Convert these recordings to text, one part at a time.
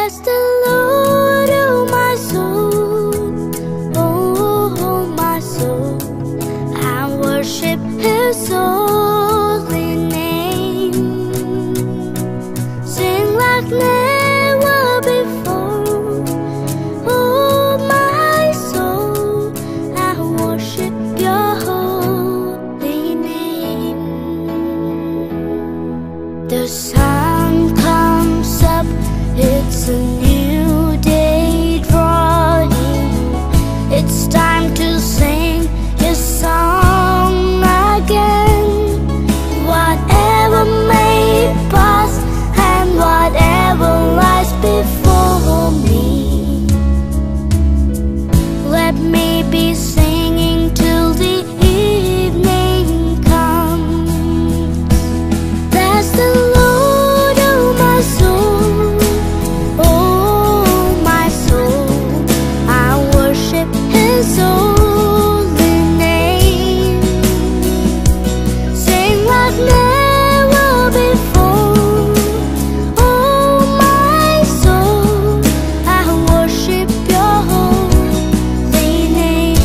Bless the Lord, oh my soul, oh my soul, and worship His holy name. Sing like never before, oh my soul, and worship Your holy name. The sun comes up, it's a new day drawing. It's time to sing His song again. Whatever may pass and whatever lies before me, let me be singing till the evening comes. Bless the Lord, oh my soul, oh my soul, I worship His holy name. Sing like never before, oh my soul, I worship Your holy name.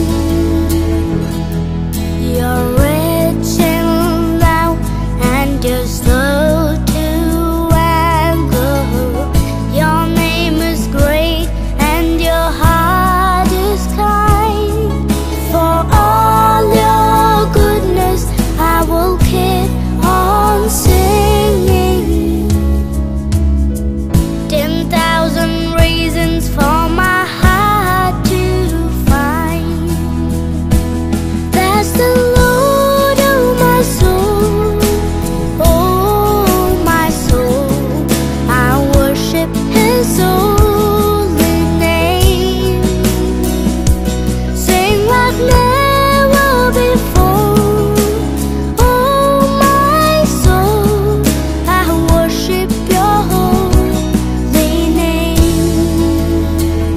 You're rich in love and You're slow to anger. Your name is great and Your heart is kind. For all Your goodness, I will keep on singing. 10,000 reasons for my heart to find. Bless the Lord, oh my soul, oh my soul, I worship His holy name. Sing like never before, oh my soul, I worship Your holy name.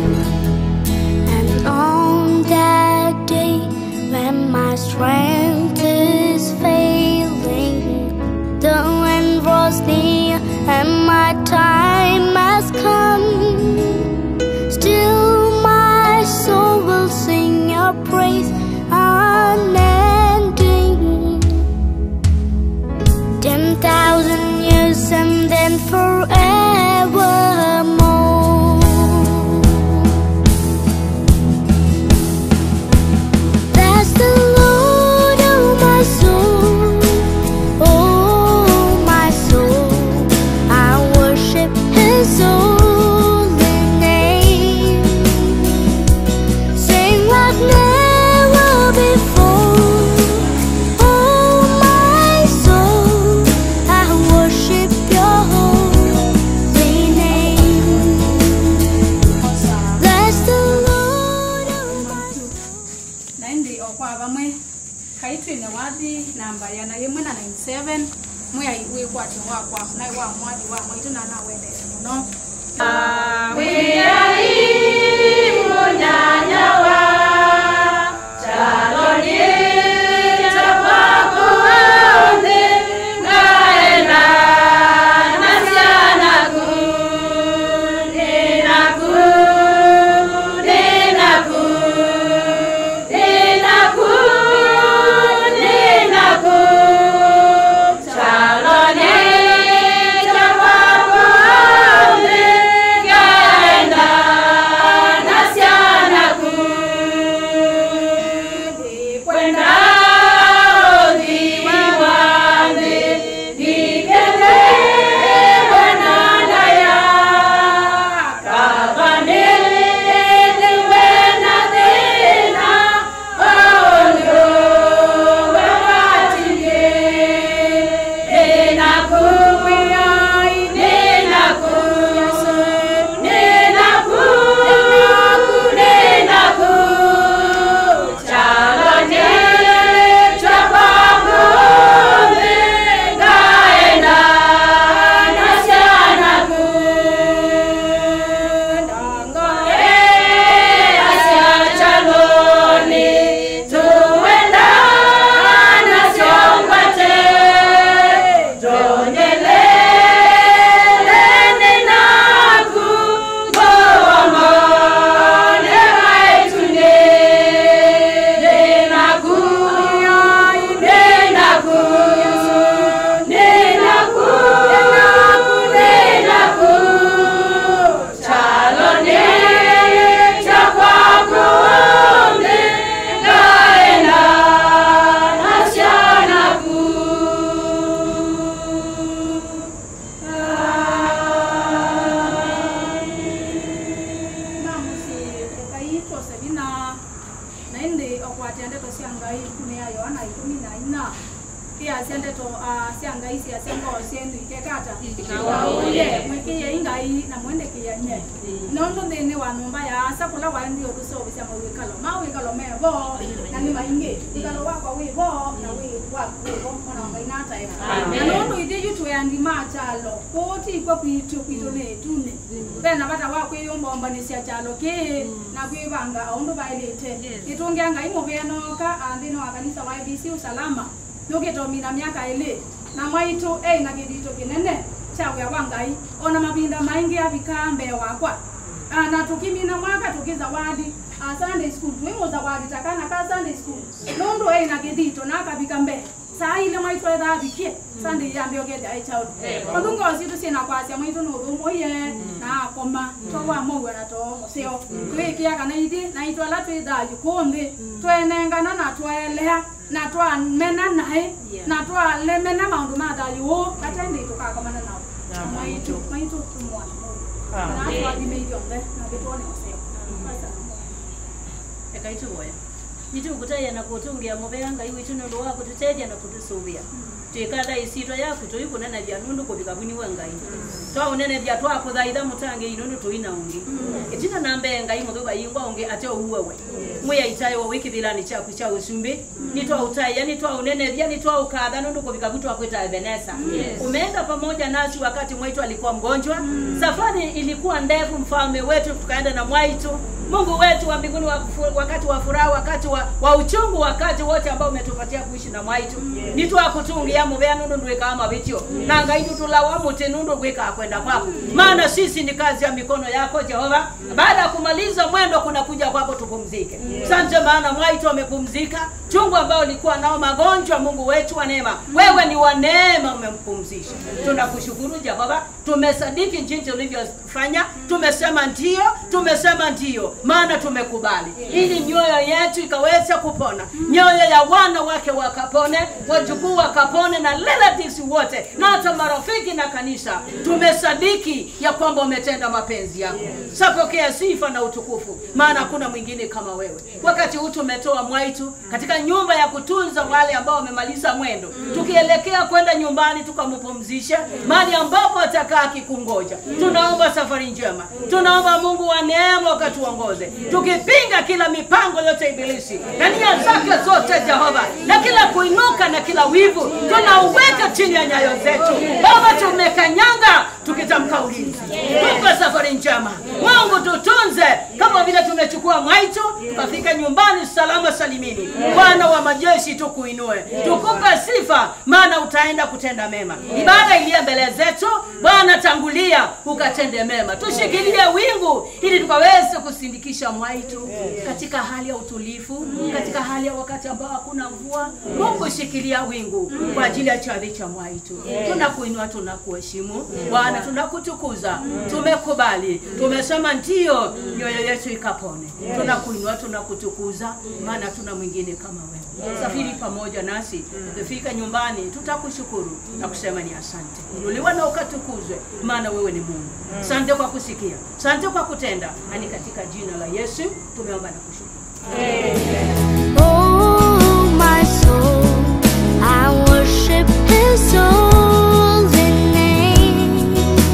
And on that day when my strength is failing, the end was near and my time has come, still my soul will sing Your praise unending. 10,000 years and then forevermore. Bless the Lord, oh my soul, oh my soul, I worship His holy name. Sing like never before, oh my soul, I worship Your holy name. Bless the Lord, oh my soul. Naindi okwa bamwe kaitwe ne wadi namba ya na yemwe na 97 mwe iwe kwa chwa na wa mwadi wa mwe tuna na wende no we are imunyanyawa chaloni chapakuone ngaena nasiana chaloni chapakuone ngai na mwende kiyanye nondo ndene wa numba ya asa kula wa ndio kusobisa mawikalo mebo na ni mainge ikalo wako wibo na wibo ona ngai na tae nondo ide yutu ya ndima chalo koti kwa kwitu ne tune bena bata wa kwiyomba ne sia chalo ke na kwibanga ondo bailete itungia ngai mubeno ka andino akanisa wa IBC usalama nogetomina miaka ile na mwaito na kidito kinene chawe wangai ona mabinda maingi abikambe wakwa na tukimina mwaka tukiza wadi Sunday school twimo za wadi takana ka Sunday school nondo na kidito na kabikambe saa ile mwaito eda abikie Sunday yambio gede ai child ondungo asitu sina kwasi mwaito no rumo ye na akoma to wa mowe na to sio twiki kana idi na itwa la twida yukombe twenengana na twelea na twa mena nae na twa le mena maundu mada yo atende tukakomana nao mwaito tumwa na twa dimeyonde na betone sio ekaito boya Nitu kutaya na kutungia mubanga iwe tuno ndo wako tuteja na kutusubia. Tuikada isito yako tuipo nena bya nundu ko bikabuni wangai. Twa unene bya twako thaitha mutange inundu tuina ungi. Etina nambe ngai mugoba yingwa ungi ate uwewe. Muya itayo wikithilani chaku cha usumbi. Nitwa utai yani twa unene bya nitwa ukadha nundu ko bikabutu akweta Ebeneza. Umeenda pamoja nasi wakati Mwaitu alikuwa mgonjwa. Safari ilikuwa ndefu mfalme wetu tukaenda na Mwaitu. Mungu wetu wa mbinguni wakati wa furaha wakati wa uchungu wakati wote ambao umetupatia kuishi na Mwaitu nitwa kutungia mubea nundu ndweka ama bityo na ngaitu tulawa mute nundu gweka kwenda kwako maana sisi ni kazi ya mikono yako Jehova baada ya kumaliza mwendo kuna kuja kwako tupumzike asante maana Mwaitu amepumzika chungu ambao ulikuwa nao magonjwa Mungu wetu wa neema wewe ni wa neema umempumzisha tunakushukuru Jehova tumesadiki jinsi ulivyofanya tumesema ndio maana tumekubali ili nyoyo yetu ikaweza kupona nyoyo ya wana wake wakapone wajukuu wakapone na relatives wote na hata marafiki na kanisa tumesadiki ya kwamba umetenda mapenzi yako sapokea sifa na utukufu maana kuna mwingine kama wewe wakati huu tumetoa Mwaitu katika nyumba ya kutunza wale ambao wamemaliza mwendo tukielekea kwenda nyumbani tukampumzishe mahali ambapo atakaa kikungoja tunaomba safari njema tunaomba Mungu wa neema ukatuongoze tukipinga kila mipango yote ibilisi na nia zake zote Jehova na kila kuinuka na kila wivu tunauweka chini ya nyayo zetu Baba tumekanyanga tukitamka ulinzi tupe safari njema Mungu tutunze kama vile tumechukua Mwaitu tukafika nyumbani salama salimini Bwana wa majeshi tukuinue tukupe sifa maana utaenda kutenda mema ibada iliye mbele zetu Bwana tangulia ukatende mema tushikilie wingu ili tukaweze kusindikisha Mwaitu katika hali ya utulivu katika hali ya wakati ambao hakuna mvua Mungu shikilia wingu kwa ajili ya chadhi cha Mwaitu tunakuinua tunakuheshimu Bwana tunakutukuza tumekubali tumesema ndio nyoyo yetu ikapone tunakuinua tunakutukuza maana tuna mwingine kama wewe safiri pamoja nasi ukifika nyumbani tutakushukuru na kusema ni asante uliwa na ukatukuzwe maana wewe ni Mungu asante kwa kusikia asante kwa kutenda ani katika jina la Yesu tumeomba na kushukuru amen. Oh my soul, I worship His holy name.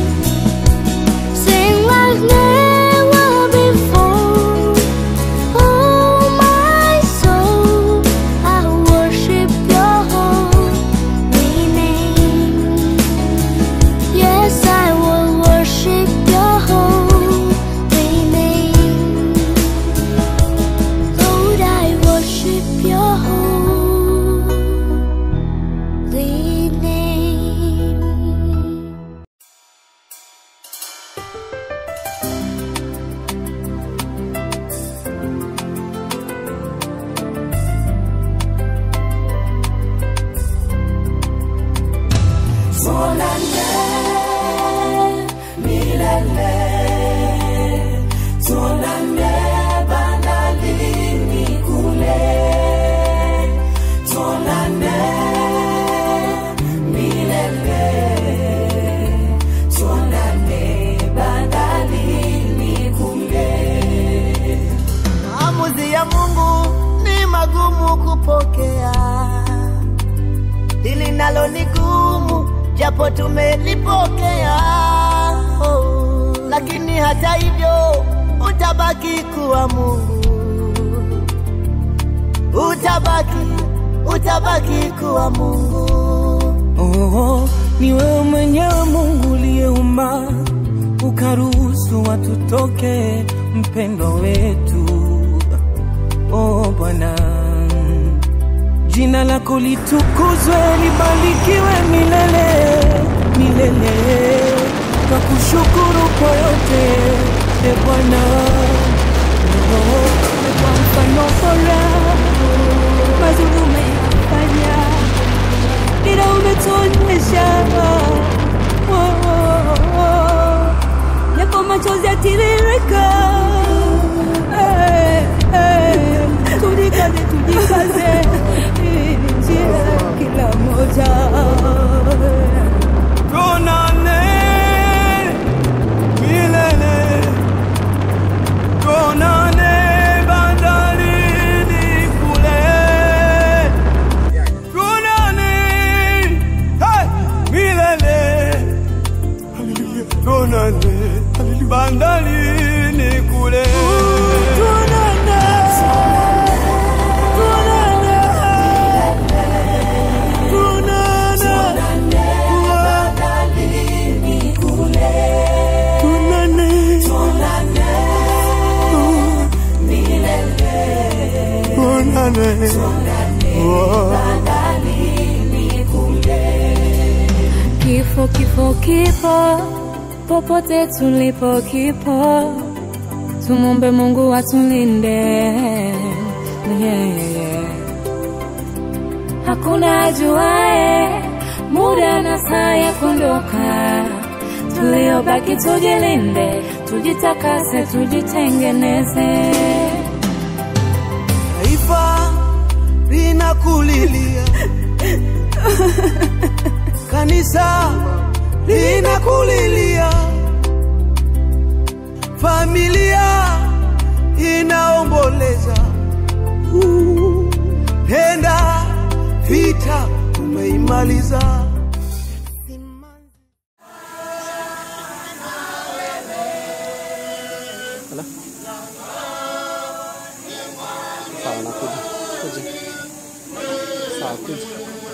Sing like never before. Oh my soul, I worship Your holy name. Yes, I will worship Your holy name. Lord, I worship Your holy name. Maamuzi ya Mungu ni magumu kupokea, hili nalo ni gumu japo tumelipokea. Oh. hata hivyo utabaki kuwa Mungu. Utabaki kuwa Mungu. Oh, ni wewe mwenyewe Mungu uliyeumba, ukaruhusu watu toke, mpendo wetu. Oh Bwana, jina lako litukuzwe, libarikiwe milele, milele. Kwa kushukuru kwa yote, Bwana. Oh, kwa mfano bora, mazuri umeyafanya, ila umetuonyesha. Yapo machozi yatiririka, tujikaze, njia kila moja. Tuonane milele, tuonane bandarini kule, tuonane milele, tuonane bandarini kule. Kifo popote tulipo kipo, tumombe Mungu atulinde. Hakuna ajuae muda na saa ya kuondoka, tuliobaki tujilinde, tujitakase, tujitengeneze. Taifa linakulilia, kanisa linakulilia, familia inaomboleza. Henda vita umeimaliza. Sawa, nakuja. Sawa, kuja.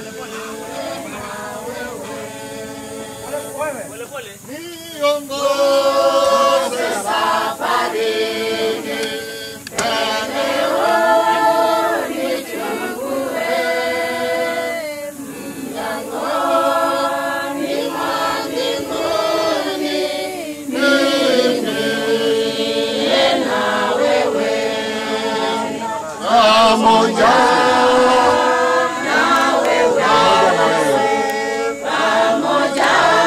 Niongoze safarini, eneo nichungue, mlangoni mwa mbinguni, niingie na wewe, pamoja na wewe, pamoja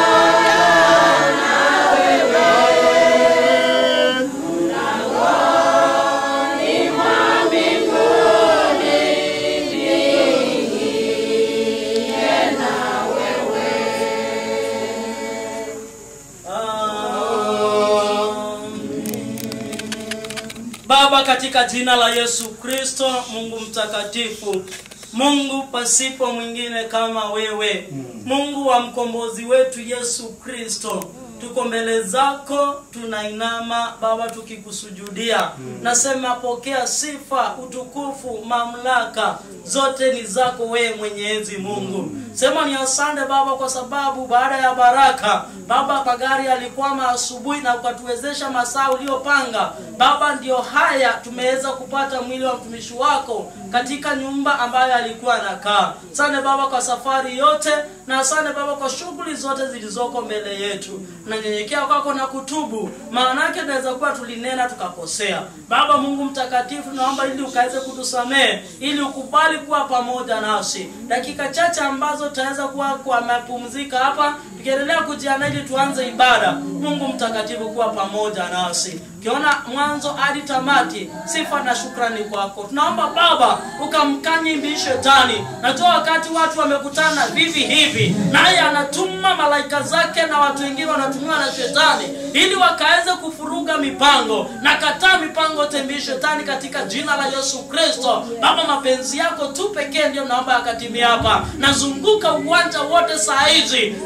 Baba, katika jina la Yesu Kristo, Mungu mtakatifu, Mungu pasipo mwingine kama wewe, Mungu wa mkombozi wetu Yesu Kristo, tuko mbele zako, tunainama Baba tukikusujudia. Nasema pokea sifa, utukufu, mamlaka, zote ni zako wewe Mwenyezi Mungu. Sema ni asante Baba kwa sababu baada ya baraka Baba magari yalikwama asubuhi na ukatuwezesha masaa uliopanga. Baba ndio haya tumeweza kupata mwili wa mtumishi wako katika nyumba ambayo alikuwa anakaa. Asante Baba kwa safari yote, na asante Baba kwa shughuli zote zilizoko mbele yetu. Nanyenyekea kwako na kutubu, maana yake tunaweza kuwa tulinena tukakosea. Baba Mungu mtakatifu, naomba ili ukaweze kutusamehe, ili ukubali kuwa pamoja nasi. Dakika chache ambazo tutaweza kuwa kwa mapumzika hapa, tukiendelea kujiandaa ili tuanze ibada. Mungu mtakatifu kuwa pamoja nasi. Kiona mwanzo hadi tamati, sifa na shukrani kwako. Tunaomba Baba ukamkanye mbi shetani. Najua wakati watu wamekutana vivi hivi, naye anatuma malaika zake na watu wengine wanatumiwa na shetani ili wakaweze kufuruga mipango. Na kataa mipango tembi shetani katika jina la Yesu Kristo. Baba, mapenzi yako tu pekee ndio naomba yakatimie hapa. Nazunguka uwanja wote saa hizi na moto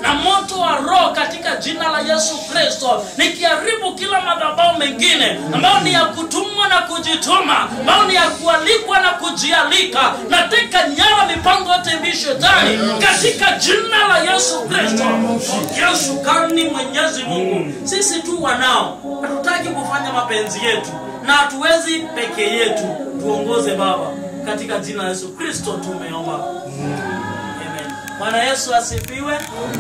moto wa roho katika jina la Yesu Kristo, nikiharibu kila madhabahu mengine ambayo ni ya kutumwa na kujituma, ambayo ni ya kualikwa na kujialika. Nateka nyara mipango yote ya shetani katika jina la Yesu Kristo. Yesu kani Mwenyezi Mungu, sisi tu wanao, hatutaki kufanya mapenzi yetu na hatuwezi peke yetu. Tuongoze Baba, katika jina la Yesu Kristo tumeomba. Amen. Bwana Yesu asifiwe.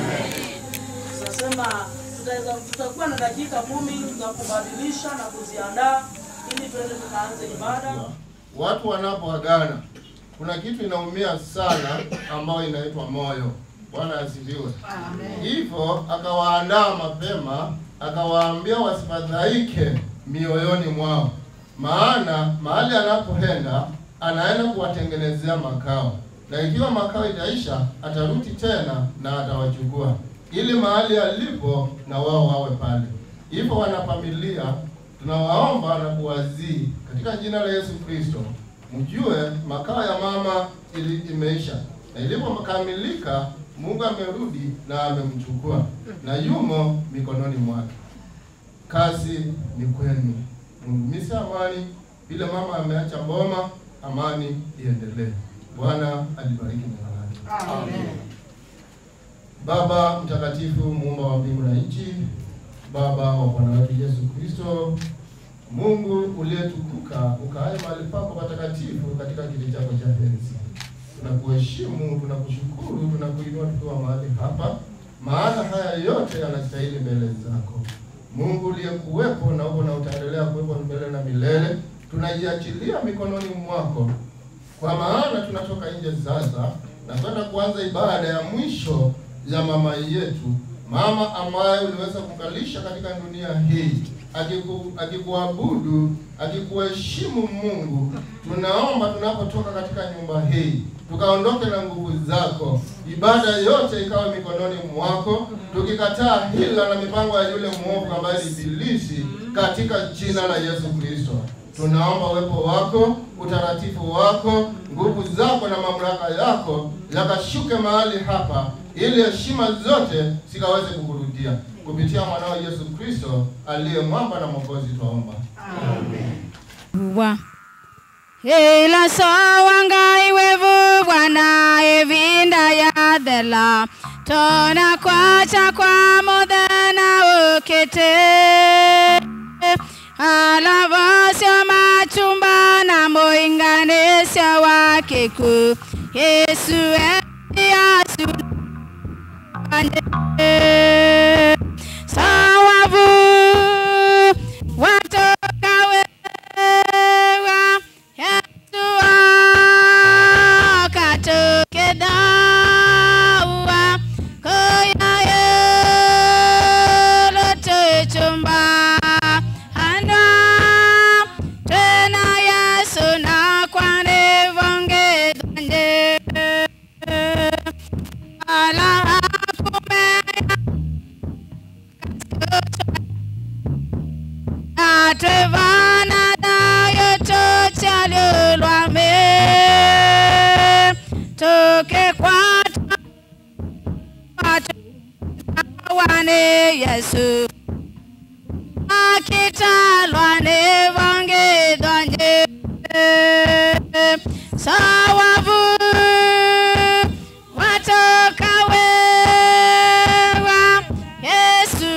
Sasa tutakuwa na dakika 10 za kubadilisha na kuziandaa ili tuende tukaanze ibada. Watu wanapoagana kuna kitu inaumia sana ambayo inaitwa moyo. Bwana asifiwe. Amen. Hivyo akawaandaa mapema, akawaambia wasifadhaike mioyoni mwao, maana mahali anapoenda anaenda kuwatengenezea makao, na ikiwa makao itaisha atarudi tena na atawachukua ili mahali alipo na wao wawe pale. Hivyo wanafamilia, tunawaomba na kuwazii katika jina la Yesu Kristo, mjue makao ya mama imeisha, na ilipokamilika Mungu amerudi na amemchukua na yumo mikononi mwake. Kazi ni kwenu. Mungu misi amani, bila mama ameacha mboma, amani iendelee. Bwana alibariki neno lake. Amen. Baba mtakatifu, muumba wa mbingu na nchi, Baba wa Bwana wetu Yesu Kristo, Mungu uliyetukuka ukae mahali pako patakatifu katika kiti chako cha enzi. Tunakuheshimu, tunakushukuru, tunakuinua tukiwa mahali hapa, maana haya yote yanastahili mbele zako. Mungu uliyekuwepo na uko na utaendelea kuwepo mbele na milele, tunaiachilia mikononi mwako, kwa maana tunatoka nje sasa na kwenda kuanza ibada ya mwisho ya mama yetu, mama ambaye uliweza kukalisha katika dunia hii, akikuabudu, akikuheshimu. Mungu, tunaomba tunapotoka katika nyumba hii tukaondoke na nguvu zako, ibada yote ikawa mikononi mwako, tukikataa hila na mipango ya yule mwovu ambaye ni ibilisi, katika jina la Yesu Kristo. Tunaomba uwepo wako, utaratibu wako, nguvu zako na mamlaka yako yakashuke mahali hapa, ili heshima zote zikaweze kukurudia kupitia mwanao Yesu Kristo aliye mwamba na mwokozi, twaomba. Amen. Ela sawanga iwevu Bwana evinda ya dhela tona kwacha kwa modana ukete alavasya machumba na moinganisya wakeku Yesu Yesu sawavu watoka wewa Yesu akatoke dawa koya yelote chumba anda tena Yesu na kwane vonge donje ala Trevana da yo chocha lwa me toke kwata wane Yesu akita lwane vange donje sawavu watoka wewa Yesu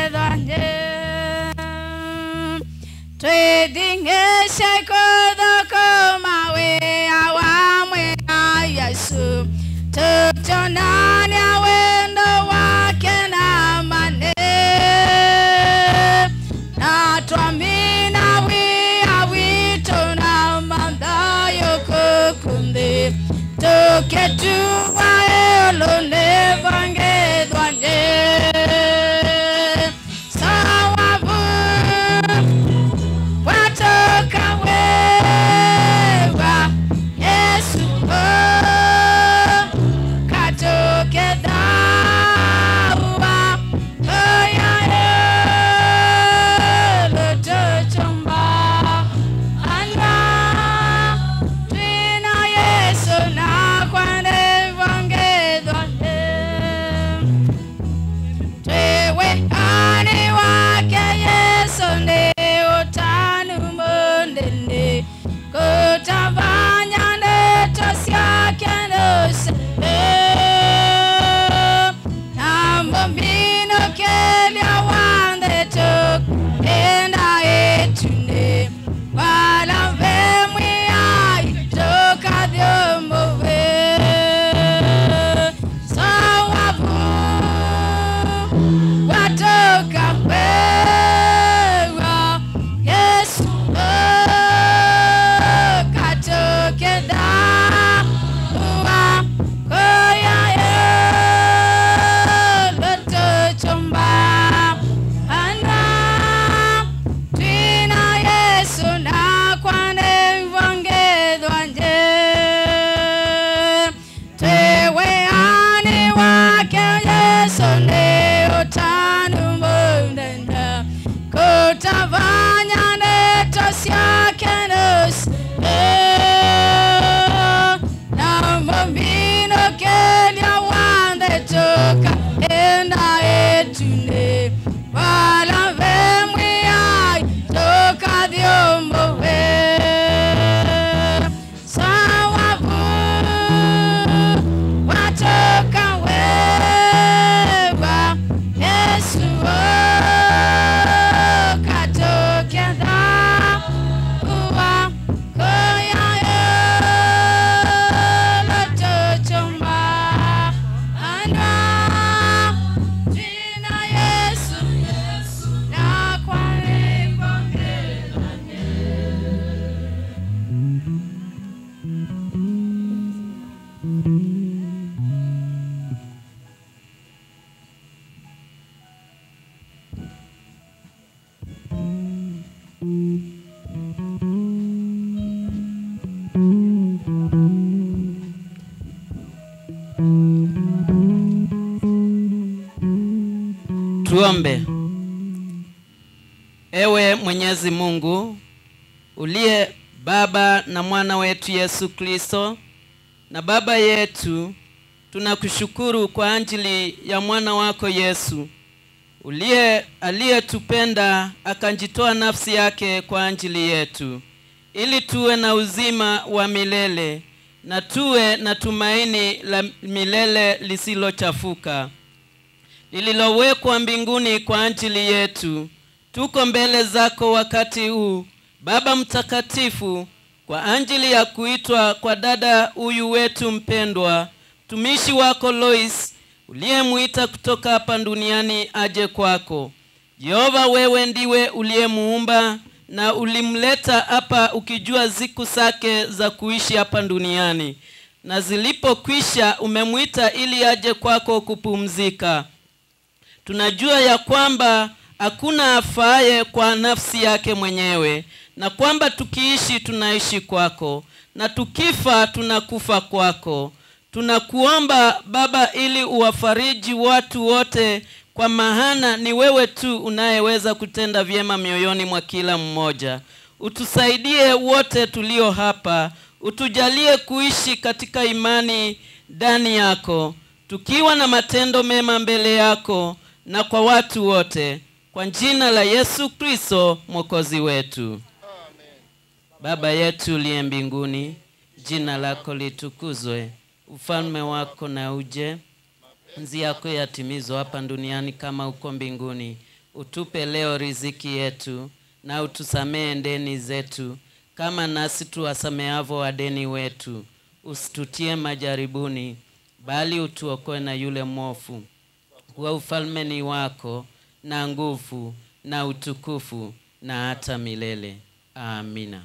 Trading a shake of the wala vemwe ai toka diombo we sawabu watoka wewa Yesu katoka dha uwa koya la tochoma anwa jina Yesu na kwa Tuombe. Ewe Mwenyezi Mungu, uliye Baba na Mwana wetu Yesu Kristo, na Baba yetu, tunakushukuru kwa ajili ya mwana wako Yesu, aliyetupenda akajitoa nafsi yake kwa ajili yetu, ili tuwe na uzima wa milele na tuwe na tumaini la milele lisilochafuka, lililowekwa mbinguni kwa ajili yetu. Tuko mbele zako wakati huu, Baba mtakatifu, kwa ajili ya kuitwa kwa dada huyu wetu mpendwa, tumishi wako Loise, uliyemuita kutoka hapa duniani aje kwako. Jehova, wewe ndiwe uliyemuumba na ulimleta hapa ukijua siku zake za kuishi hapa duniani, na zilipokwisha umemuita ili aje kwako kupumzika. Tunajua ya kwamba hakuna afaye kwa nafsi yake mwenyewe, na kwamba tukiishi tunaishi kwako, na tukifa tunakufa kwako. Tunakuomba Baba ili uwafariji watu wote, kwa maana ni wewe tu unayeweza kutenda vyema mioyoni mwa kila mmoja. Utusaidie wote tulio hapa, utujalie kuishi katika imani ndani yako, tukiwa na matendo mema mbele yako na kwa watu wote, kwa jina la Yesu Kristo Mwokozi wetu. Amen. Baba yetu uliye mbinguni, jina lako litukuzwe, ufalme wako na uje, mapenzi yako yatimizwe hapa duniani kama uko mbinguni. Utupe leo riziki yetu, na utusamee deni zetu kama nasi tuwasamehavyo wadeni wetu. Usitutie majaribuni, bali utuokoe na yule mwovu. Kwa ufalme ni wako, na nguvu na utukufu na hata milele. Amina.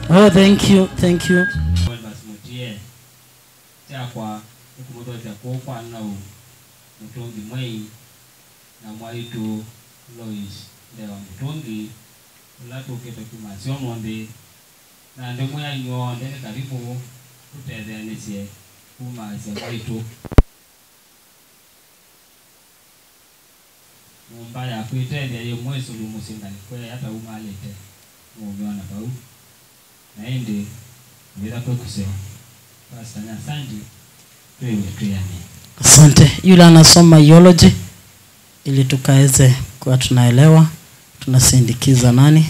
Oh, thank you, thank you. Mutungi mwei na mwaitu Loise Ndee Mutungi ulatu keto kimasio monde na ndemu ya nyonde karibu tutezenisie kumase mwaitu mumba ya kuitelia ye mwesu lumusingani kwe hata umalete mumiona bau na ende bila kukusema basi na asante wewe tuyani. Asante. Yule anasoma theology ili tukaweze kuwa tunaelewa tunasindikiza nani.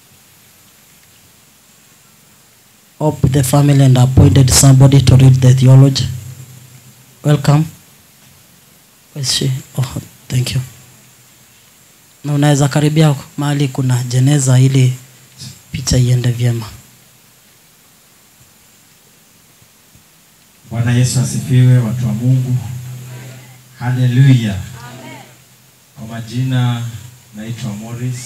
Hope the family and appointed somebody to read the theology. Welcome. Where's she? Oh, thank you. Na unaweza karibia mahali kuna jeneza ili picha iende vyema. Bwana Yesu asifiwe, watu wa Mungu. Haleluya. Kwa majina naitwa Morris.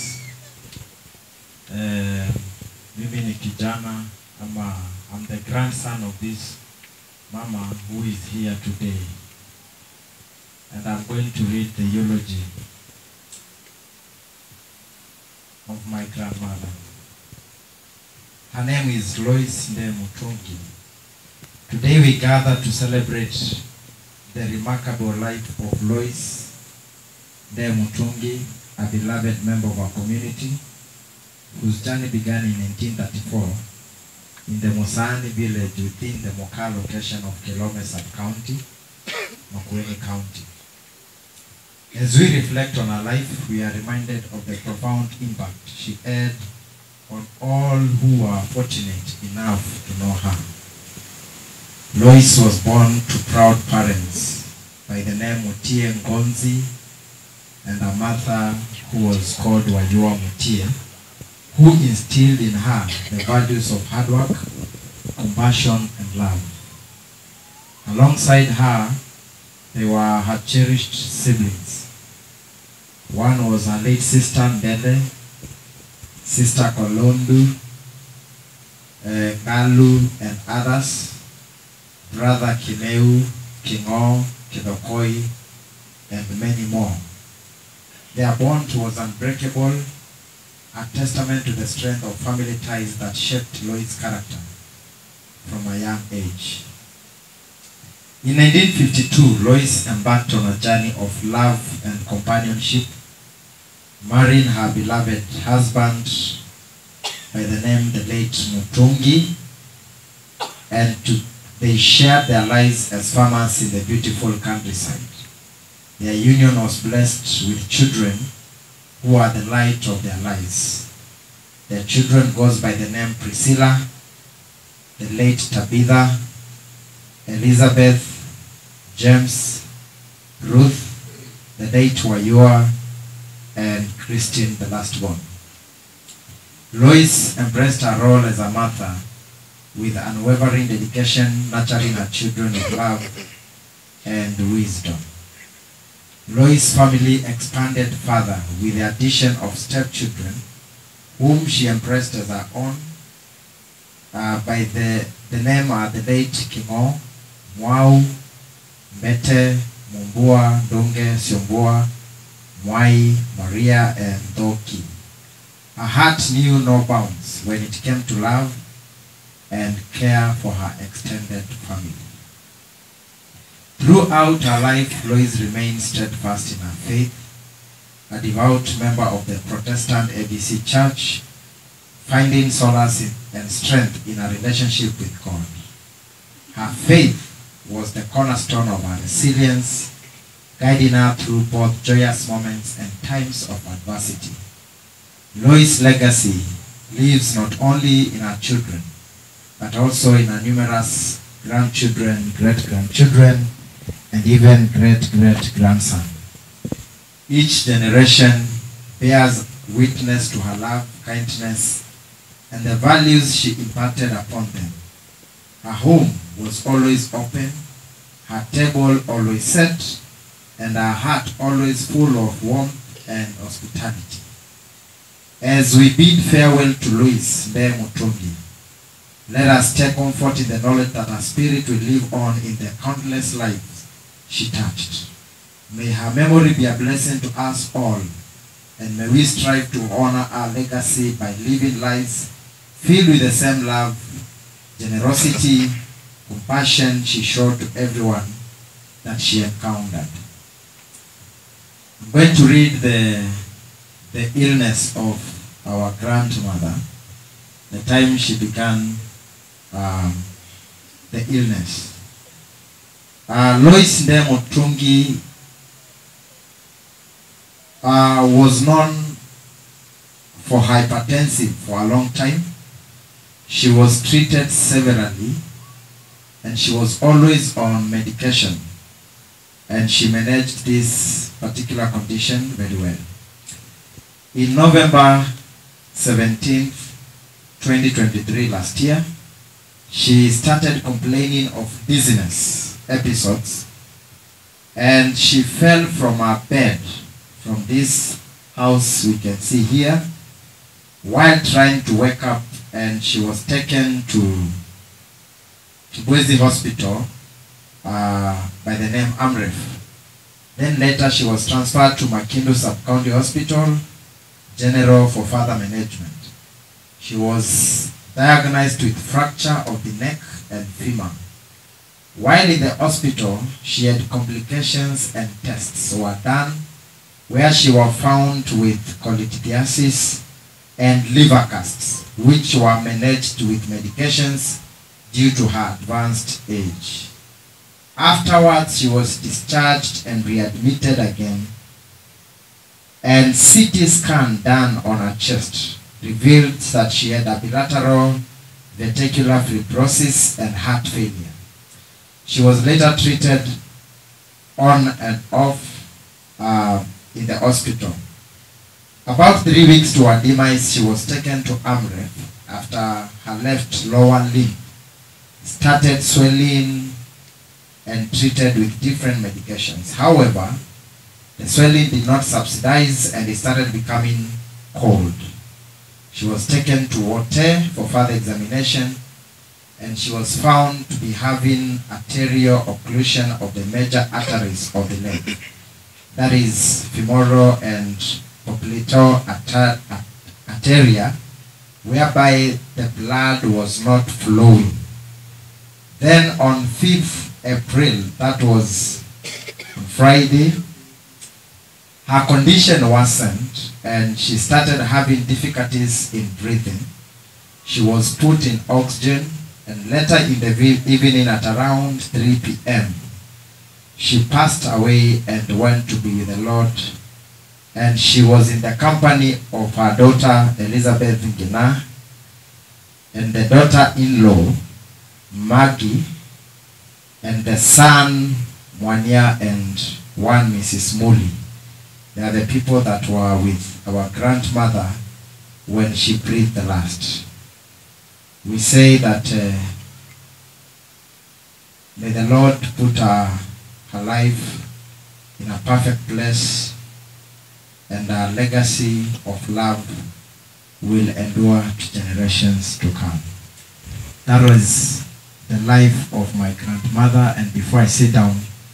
Mimi ni kijana ama I'm the grandson of this mama who is here today. And I'm going to read the eulogy of my grandmother. Her name is Loise Ndee Mutungi. Today we gather to celebrate the remarkable life of Loise Ndee Mutungi, a beloved member of our community, whose journey began in 1934 in the Loise Village within the Moka location of Kilome Sub-County, Makueni County. As we reflect on her life, we are reminded of the profound impact she had on all who were fortunate enough to know her. Loise was born to proud parents by the name Mutie Ngonzi and a mother who was called Wajua Mutie, who instilled in her the values of hard work, compassion, and love. Alongside her, they were her cherished siblings. One was her late sister Ndede, sister Kolondu, Galu, and others, brother Kineu, Kingo, Kidokoi, and many more. Their bond was unbreakable, a testament to the strength of family ties that shaped Loise's character from a young age. In 1952, Loise embarked on a journey of love and companionship, marrying her beloved husband by the name the late Mutungi, and they shared their lives as farmers in the beautiful countryside. Their union was blessed with children who are the light of their lives. Their children goes by the name Priscilla, the late Tabitha, Elizabeth, James, Ruth, the late Wayua, and Christine, the last born. Loise embraced her role as a mother with unwavering dedication, nurturing her children with love and wisdom. Loise's family expanded further with the addition of stepchildren, whom she embraced as her own by the name of the late Kingo, Mwau, Mbete, Mumbua, Donge, Siombua, Mwai, Maria, and Doki. Her heart knew no bounds when it came to love and care for her extended family. Throughout her life, Loise remained steadfast in her faith, a devout member of the Protestant ABC Church, finding solace and strength in her relationship with God. Her faith was the cornerstone of her resilience, guiding her through both joyous moments and times of adversity. Loise's legacy lives not only in her children, but also in her numerous grandchildren, great-grandchildren, and even great-great-grandson. Each generation bears witness to her love, kindness, and the values she imparted upon them. Her home was always open, her table always set, and her heart always full of warmth and hospitality. As we bid farewell to Loise Ndee Mutungi, Let us take comfort in the knowledge that her spirit will live on in the countless lives she touched. May her memory be a blessing to us all, and may we strive to honor our legacy by living lives filled with the same love, generosity, compassion she showed to everyone that she encountered. I'm going to read the illness of our grandmother, the time she began the illness. Loise Ndee Mutungi was known for hypertensive for a long time. She was treated severely, and she was always on medication, and she managed this particular condition very well. In November 17th, 2023, last year, she started complaining of dizziness episodes, and she fell from her bed from this house we can see here while trying to wake up, and she was taken to Loise Hospital by the name Amref. Then later she was transferred to Makueni Sub-County Hospital General for further management. She was diagnosed with fracture of the neck and femur. While in the hospital, she had complications and tests were done where she was found with cholelithiasis and liver casts, which were managed with medications due to her advanced age. Afterwards, she was discharged and readmitted again, and CT scan done on her chest revealed that she had a bilateral ventricular fibrosis and heart failure. She was later treated on and off in the hospital. About 3 weeks to her demise, she was taken to Amref after her left lower limb started swelling and treated with different medications. However, the swelling did not subside and it started becoming cold. She was taken to Wote for further examination, and she was found to be having arterial occlusion of the major arteries of the leg. That is femoral and popliteal arteria, whereby the blood was not flowing. Then on 5th April, that was on Friday, her condition worsened and she started having difficulties in breathing. She was put in oxygen, and later in the evening at around 3 p.m., she passed away and went to be with the Lord. And she was in the company of her daughter Elizabeth Ngina and the daughter-in-law Maggie and the son Mwania and one Mrs. Muli. They are the people that were with our grandmother when she breathed the last. We say that may the Lord put her life in a perfect place, and our legacy of love will endure to generations to come. That was the life of my grandmother, and before I sit down,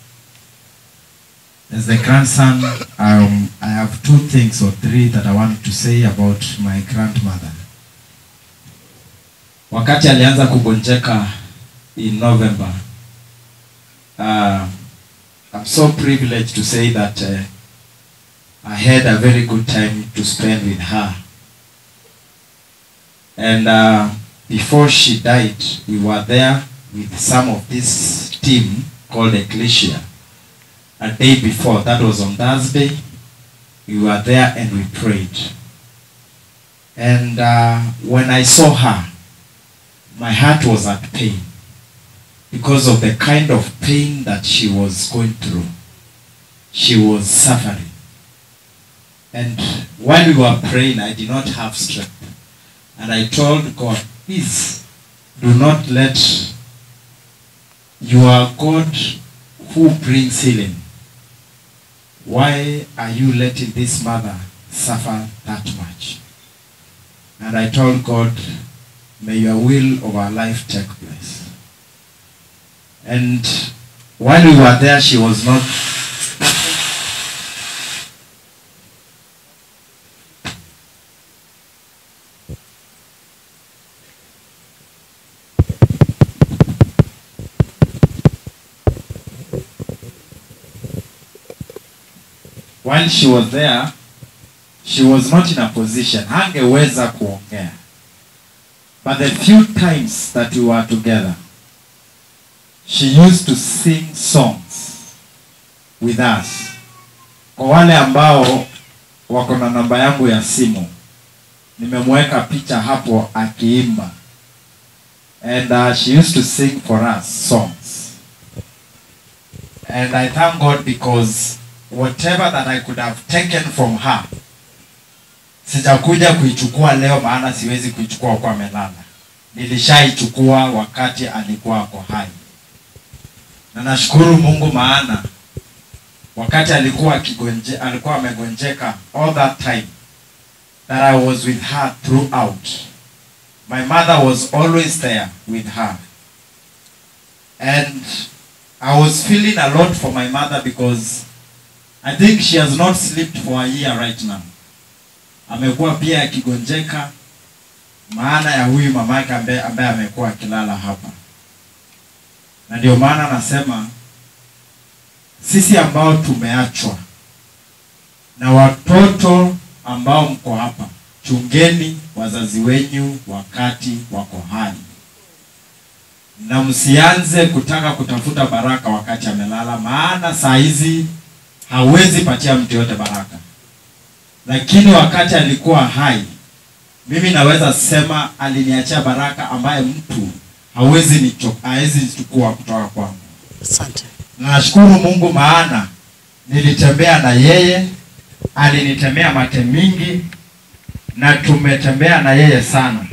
as the grandson, I have 2 things or 3 that I want to say about my grandmother. Wakati alianza kugonjeka in November, I'm so privileged to say that I had a very good time to spend with her. And before she died, we were there with some of this team called Ecclesia. A day before, that was on Thursday, we were there and we prayed. And when I saw her, my heart was at pain because of the kind of pain that she was going through. She was suffering. And while we were praying, I did not have strength. And I told God, please do not let your God who brings healing, why are you letting this mother suffer that much? And I told God, may your will of our life take place. And while we were there, she was not. While she was there, she was not in a position, hangeweza kuongea. But the few times that we were together, she used to sing songs with us. Kwa wale ambao wako na namba yangu ya simu, nimemweka picha hapo akiimba. And she used to sing for us songs. And I thank God because whatever that I could have taken from her, sijakuja kuichukua leo maana siwezi kuichukua kwa amelala. Nilishaichukua wakati alikuwa ako hai. Na nashukuru Mungu maana wakati alikuwa amegonjeka all that time that I was with her throughout. My mother was always there with her. And I was feeling a lot for my mother because I think she has not slept for a year right now. Amekuwa pia akigonjeka maana ya huyu mamake ambaye amekuwa akilala hapa. Na ndio maana nasema sisi ambao tumeachwa na watoto ambao mko hapa, chungeni wazazi wenyu wakati wako hai. Na msianze kutaka kutafuta baraka wakati amelala maana saa hizi hawezi patia mtu yote baraka. Lakini wakati alikuwa hai, mimi naweza sema aliniachia baraka ambaye mtu hawezi nichukua kutoka kwangu. Asante. Na nashukuru Mungu maana nilitembea na yeye, alinitemea mate mingi na tumetembea na yeye sana.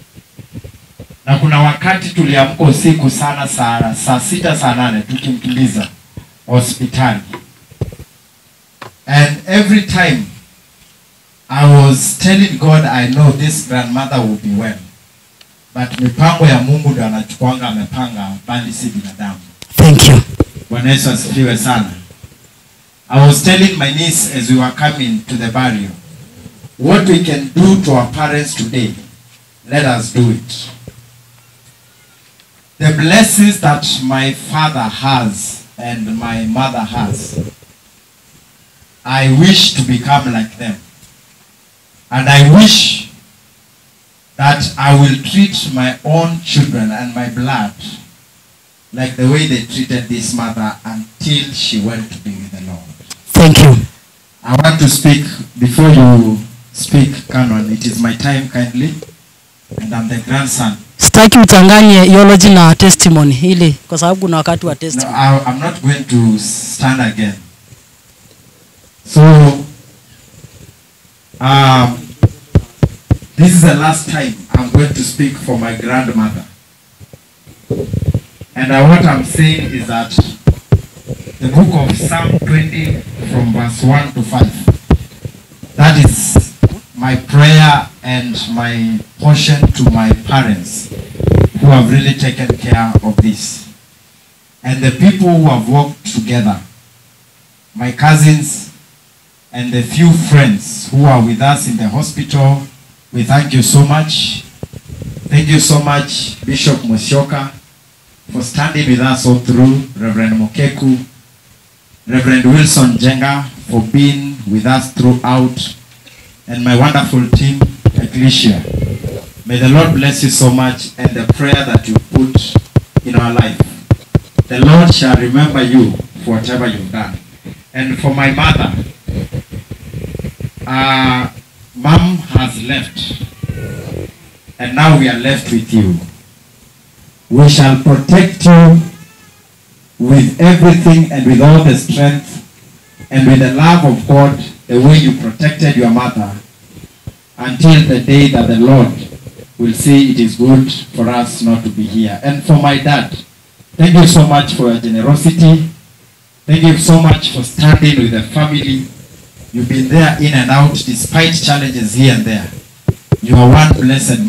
Na kuna wakati tuliamka usiku sana saa 6 saa 8 tukimkimbiza hospitali. And every time I was telling God, I know this grandmother will be well. But mipango ya Mungu ndio anachukuanga amepanga bali si binadamu. Thank you. Bwana Yesu asifiwe sana. I was telling my niece as we were coming to the burial, what we can do to our parents today, let us do it. The blessings that my father has and my mother has, I wish to become like them. And I wish that I will treat my own children and my blood like the way they treated this mother until she went to be with the Lord. Thank you. I want to speak, before you speak, Canon, it is my time kindly, and I'm the grandson. Sitaki uchanganye eulogy na testimony ili kwa sababu kuna wakati wa testimony. No, I'm not going to stand again. So, this is the last time I'm going to speak for my grandmother. And what I'm saying is that the book of Psalm 20 from verse 1 to 5, that is my prayer and my portion to my parents who have really taken care of this. And the people who have worked together, my cousins and the few friends who are with us in the hospital, we thank you so much. Thank you so much, Bishop Musyoka, for standing with us all through, Reverend Mokeku, Reverend Wilson Jenga, for being with us throughout, and my wonderful team, Ecclesia. May the Lord bless you so much, and the prayer that you put in our life. The Lord shall remember you for whatever you've done. And for my mother, Mom has left, and now we are left with you. We shall protect you with everything and with all the strength and with the love of God, the way you protected your mother, until the day that the Lord will see it is good for us not to be here. And for my dad, thank you so much for your generosity. Thank you so much for standing with the family. You've been there in and out despite challenges here and there. You are one blessed man.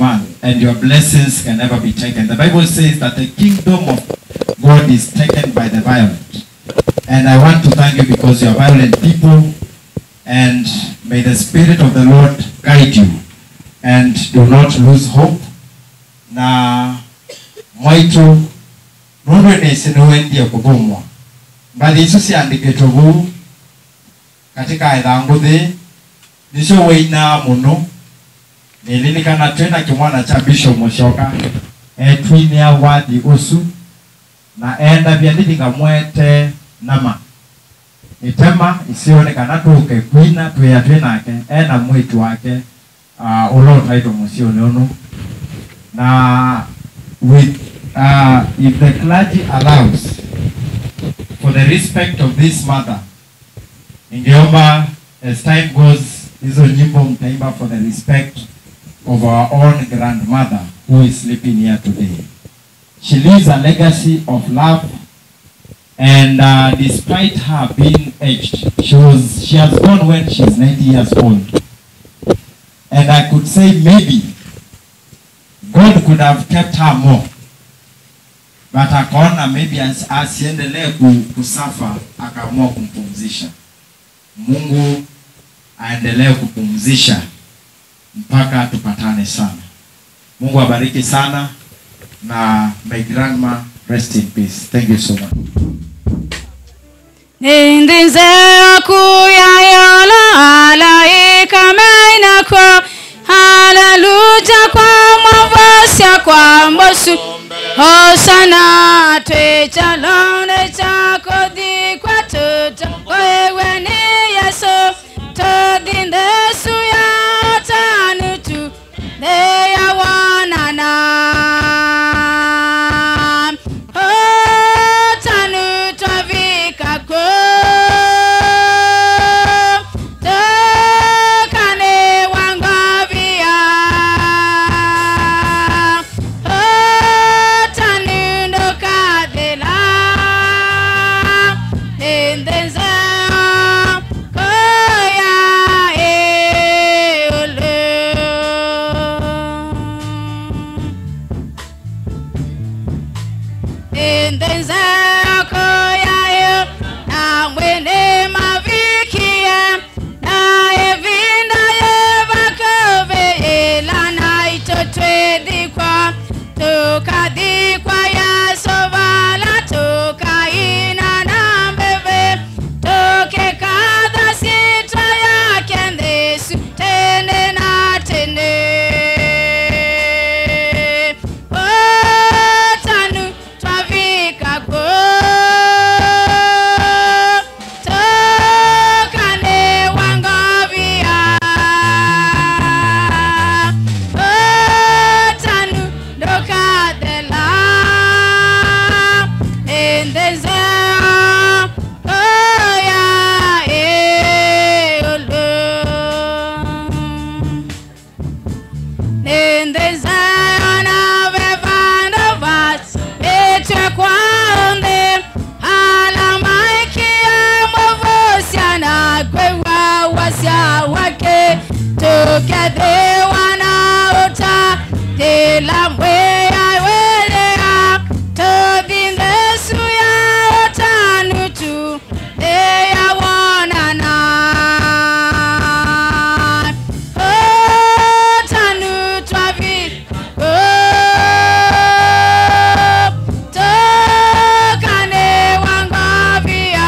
and your blessings can never be taken. The Bible says that the kingdom of God is taken by the violent. And I want to thank you because you are violent people, and may the Spirit of the Lord guide you, and do not lose hope. Na mwaitu nundu nisinuwendia kubumwa mbali isusi andiketovu katika idhanguthi nisho weina muno nililikana tena kimwana cha Bishop Musyoka etwini awadi usu na enda byandika mwete nama itema isionekana tuke kwina tuyatwe nake ena mwitu wake ulota ito musioni ono na with if the clergy allows for the respect of this mother, ingeomba as time goes hizo nyimbo mtaimba for the respect of our own grandmother who is sleeping here today. She leaves a legacy of love, and despite her being aged, she has gone when she's 90 years old. And I could say maybe God could have kept her more, but akaona maybe asiendelee kusafa, akaamua kumpumzisha. Mungu aendelee kupumzisha mpaka tupatane sana. Mungu abariki sana, na may grandma rest in peace. Thank you so much. Nindize akuya yola alaika mainako haleluya kwa mwavasya kwa mbosu Hosana twecha lone chako di kwa tuta wewe ni Yesu todinde suya tanutu deya wanana tanutu avika ko tokane wangavia tanundo kadela endenza koya eole endenza koya e na mwene mavikia na evinda yevakove elana itotwedikwa tukadikwa ya sovala tukaina na mbeve toke kada sita ya kendesu tene na tene tanu twavika ko tokane wangavia tanu dokadela endeze oya eolo endeze na vevanda vats etwe kwande ala maikia mwavosya na kwewa wasya wake tukede wanaota tela mwea welea todinde suya tanutu deya wanana tanutu avi tokane wangavia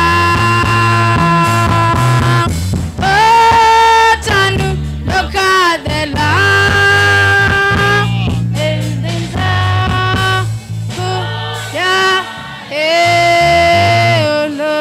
tanu lokadela endenza kuya eolo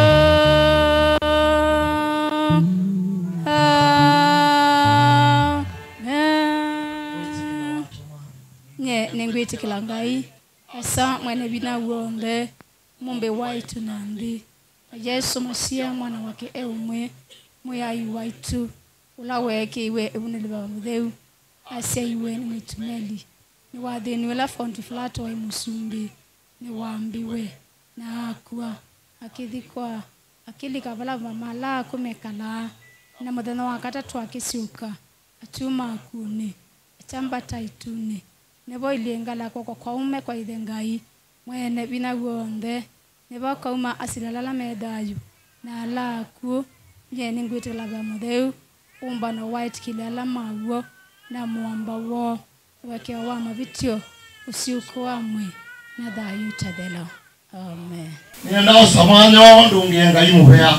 nye nengwitikila ngai asa mwene bina wombe mumbe waitu nandi Yesu Masia mwana wake eumwe muyai waitu ulaweke iwe ebuneliba mutheu asia iwe ni mitumeli ni wathini wela fonti flato wa musumbi ni waambiwe na akua akithikwa akilika vala mamala kumekala na muthenya wa katatu akisiuka atuma akune chamba taituni nebo ilengala kwa ume kwa ithengai mwene bina guonde nebo kauma asilala medayu na alaku yeni ngwitela ba mutheu umba no white kilala mawo na mwamba wo wake wa mavitio usiuko wamwe na thayu tathelo. Amen. Nenda samanyo ndungienga imuvea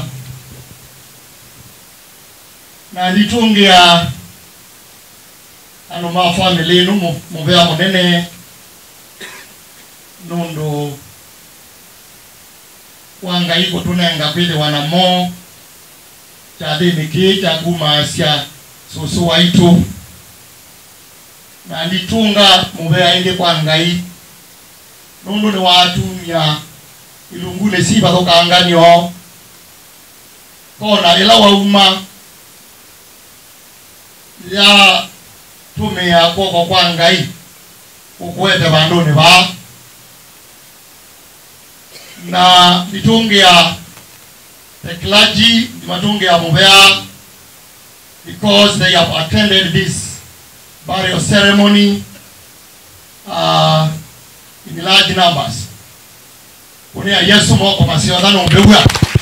na nditungia ano ma family no muvea munene nondo wanga iko tunenga kwile wanamo chade niki chaguma asia susu waitu na nditunga muvea inde kwa ngai nondo ni watu ya ilungule siba toka anganyo kona ila wauma ya tume ya kwa ngai ukwete bandone ba na mitungi ya the clergy mitungi ya muvea because they have attended this burial ceremony in large numbers. Unia Yesu mwako masiwadano mbegua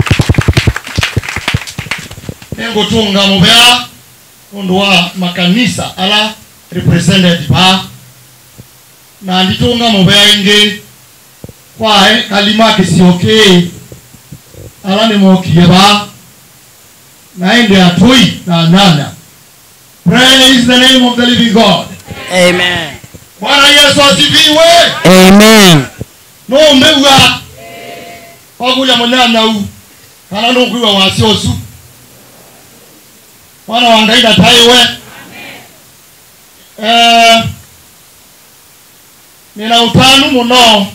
nengo tunga muvea undua makanisa ala represented ba na nditunga muvea inge kwa kalima kisioke ala ni mokie ba na ende atoi na nana. Praise the name of the living God. Amen. Bwana Yesu asifiwe. Amen. No mbegua wakulia mwenana u kana nunguiwa wasiosu wana wangaida taiwe. Nina utanu muno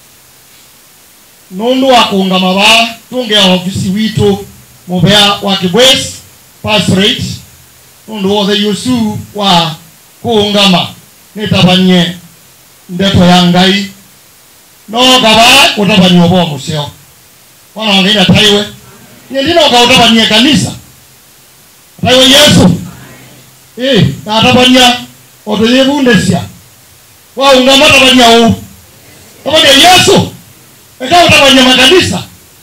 nundu wa kuungama ba tunge ofisi wito muvea wa Kibwezi pastorate nundu wothe yusu wa kuungama nitabanye ndeto ya ngai no gaba utabanye obo museo wana wangaida taiwe nyendino ka utabanye kanisa taiwe Yesu na atabanya otoyebundesia wa ungama tabanya u tabanya Yesu eka utabanya makanisa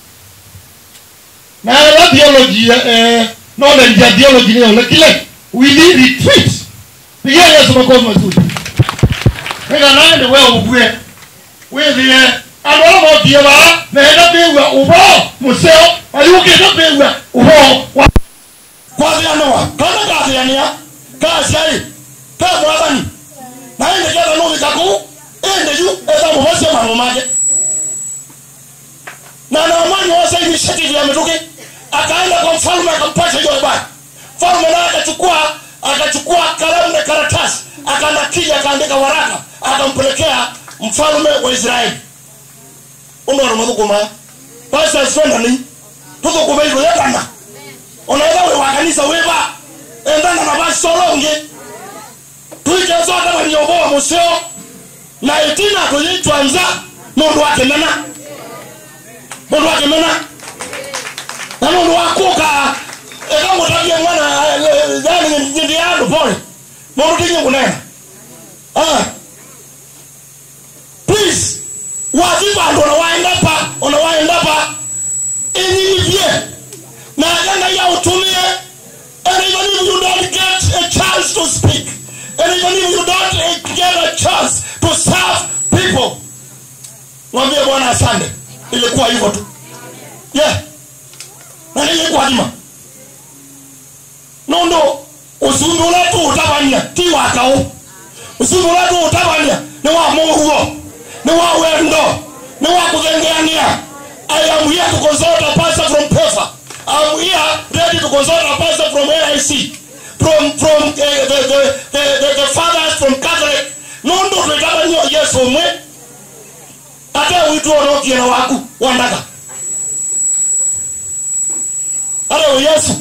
na la theology no le theology ni kile we need retreat pigia Yesu makofi mazuri eka nande wewe ubwe wewe alwa motie ba na bewa ubo museo ayuke na bewa ubo kwa vyanwa kana kazi yania kazi yali kama mwabani na ende kama no bikaku ende yu eza mubose mambo maje na amani wasa initiative ya mtuke akaenda kwa mfalme akampata hiyo habari. Mfalme naye akachukua kalamu na karatasi akanakili akaandika waraka akampelekea mfalme wa Israeli. Unaona madhukuma basi swenda ni tuko kubeiko yakana unaweza wewe wa kanisa weba endana na basi solonge tuijazo kama nyoboa museo na itina kuyitwanza mundu wake mena na mundu wakuka ekamu tagia mwana yani ndi yandu pole mundu tinye kunena please waziba ndo unawaenda pa inivye na agenda ya utumie. And even if you don't get a chance to speak, and even if you don't get a chance to serve people, mwambie Bwana asante. Ilikuwa hivyo tu. Na ilikuwa hima. Nondo usumbula tu utabania tiwa akao. Usumbula tu utabania ni wa Mungu, ni wa wendo, ni wa kuzengeania. I am here to consult a pastor from PEFA. I'm here ready to consult a pastor from AIC, from the fathers from Catholic. Nondo tulitabania Yesu mwe. Hata witu wanokia na waku wandaka. Hata Yesu.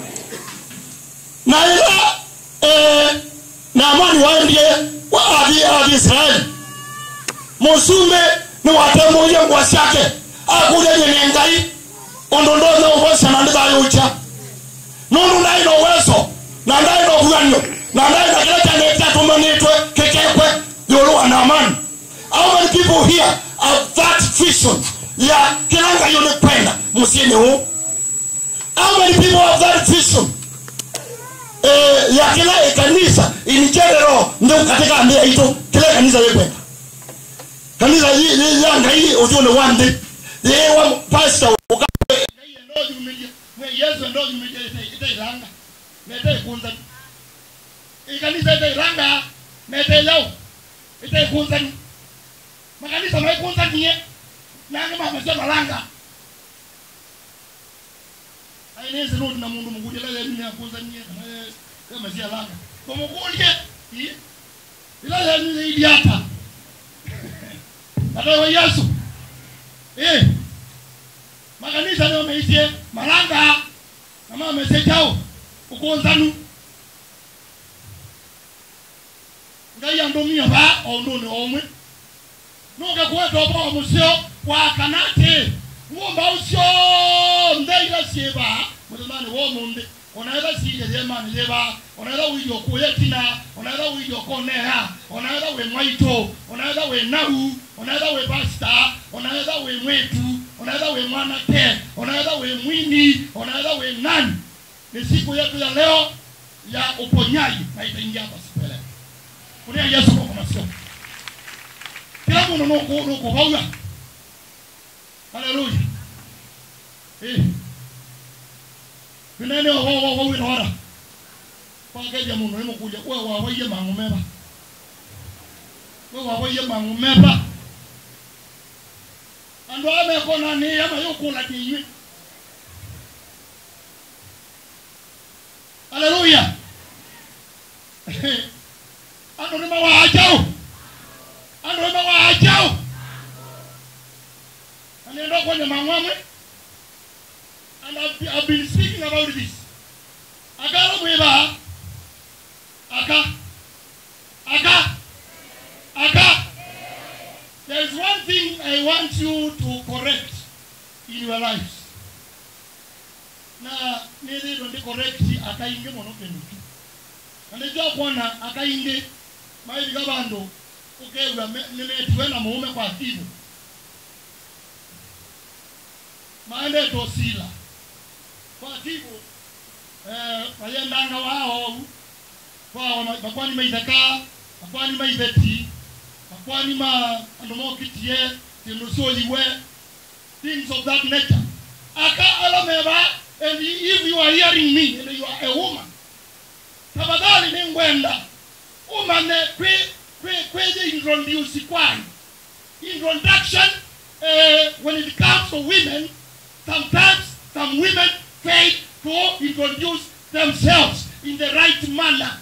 Na ila na amani waendie wa Israeli. Musume ni watemo yengu wasiake. Akuja nye ngai. Ondondoza uvosa na ndika yucha. Nundu na ino weso. Na ndai no buwanyo. Na ndani na kila chane tatu manitwe kekekwe yolo na amani. How many people here have that vision? Ya kilanga yonependa msieni huu. How many people have that vision? Ya kila kanisa in general ndio katika ambia hito kila kanisa yekwenda. Kanisa hii yanga hii usione one day. Yeye wa pastor ukape ndio jumeje. Yesu ndio jumeje itailanga. Nete kunza. Ikanisa itailanga nete yao. Itaikunza. Makanisa maikunza nie. Nanga mama langa. Aineze rudi na mundu muguje la yini yakuza nie kama zia langa. Komo kulie. Ila yini idiata. Atawa Yesu. Makanisa leo meisie malanga. Kama amesejao ukonzanu. Ngai andomia ba ondone omwe. Nuka kuweto pa museo kwa kanate. Ngomba usio ndaila sieba. Mwana wo munde. Onaenda siye zemani leba. Onaenda wiyo kuyetina. Onaenda wiyo konea. Onaenda we mwaito. Onaenda we nahu. Onaenda we pasta. Onaenda we mwetu. Onaenda we mwana te. Onaenda we mwini. Onaenda we nani. Ni siku yetu ya leo ya uponyaji na itaingia hapa siku leo. Kunia Yesu kwa masio. Kila mtu nuko bauya. Haleluya. Binene wa wira. Pageja mundu ni mukuja wewe wawaye mangumeba. Wewe wawaye mangumeba. Ando ame kona ni ama yokula diyi. Haleluya. Ando ni mawajao. Ando ni mawajao. Ando kwenye mangwamwe. And I've been speaking about this. Aka. There is one thing I want you to correct in your lives. Na nede donde correct akainge monopenuki. Anajua kuona akainge mai gabando ukewa nimetwe na muume kwa tibu. Maende tosila. Kwa tibu wayendanga wao kwa makwani maitaka makwani maibeti makwani ma andomokitie tilusoliwe things of that nature aka alameba. And if you are hearing me and you are a woman, tafadhali ni ngwenda umane kwe introduce kwani introduction. When it comes to women, sometimes some women fail to introduce themselves in the right manner.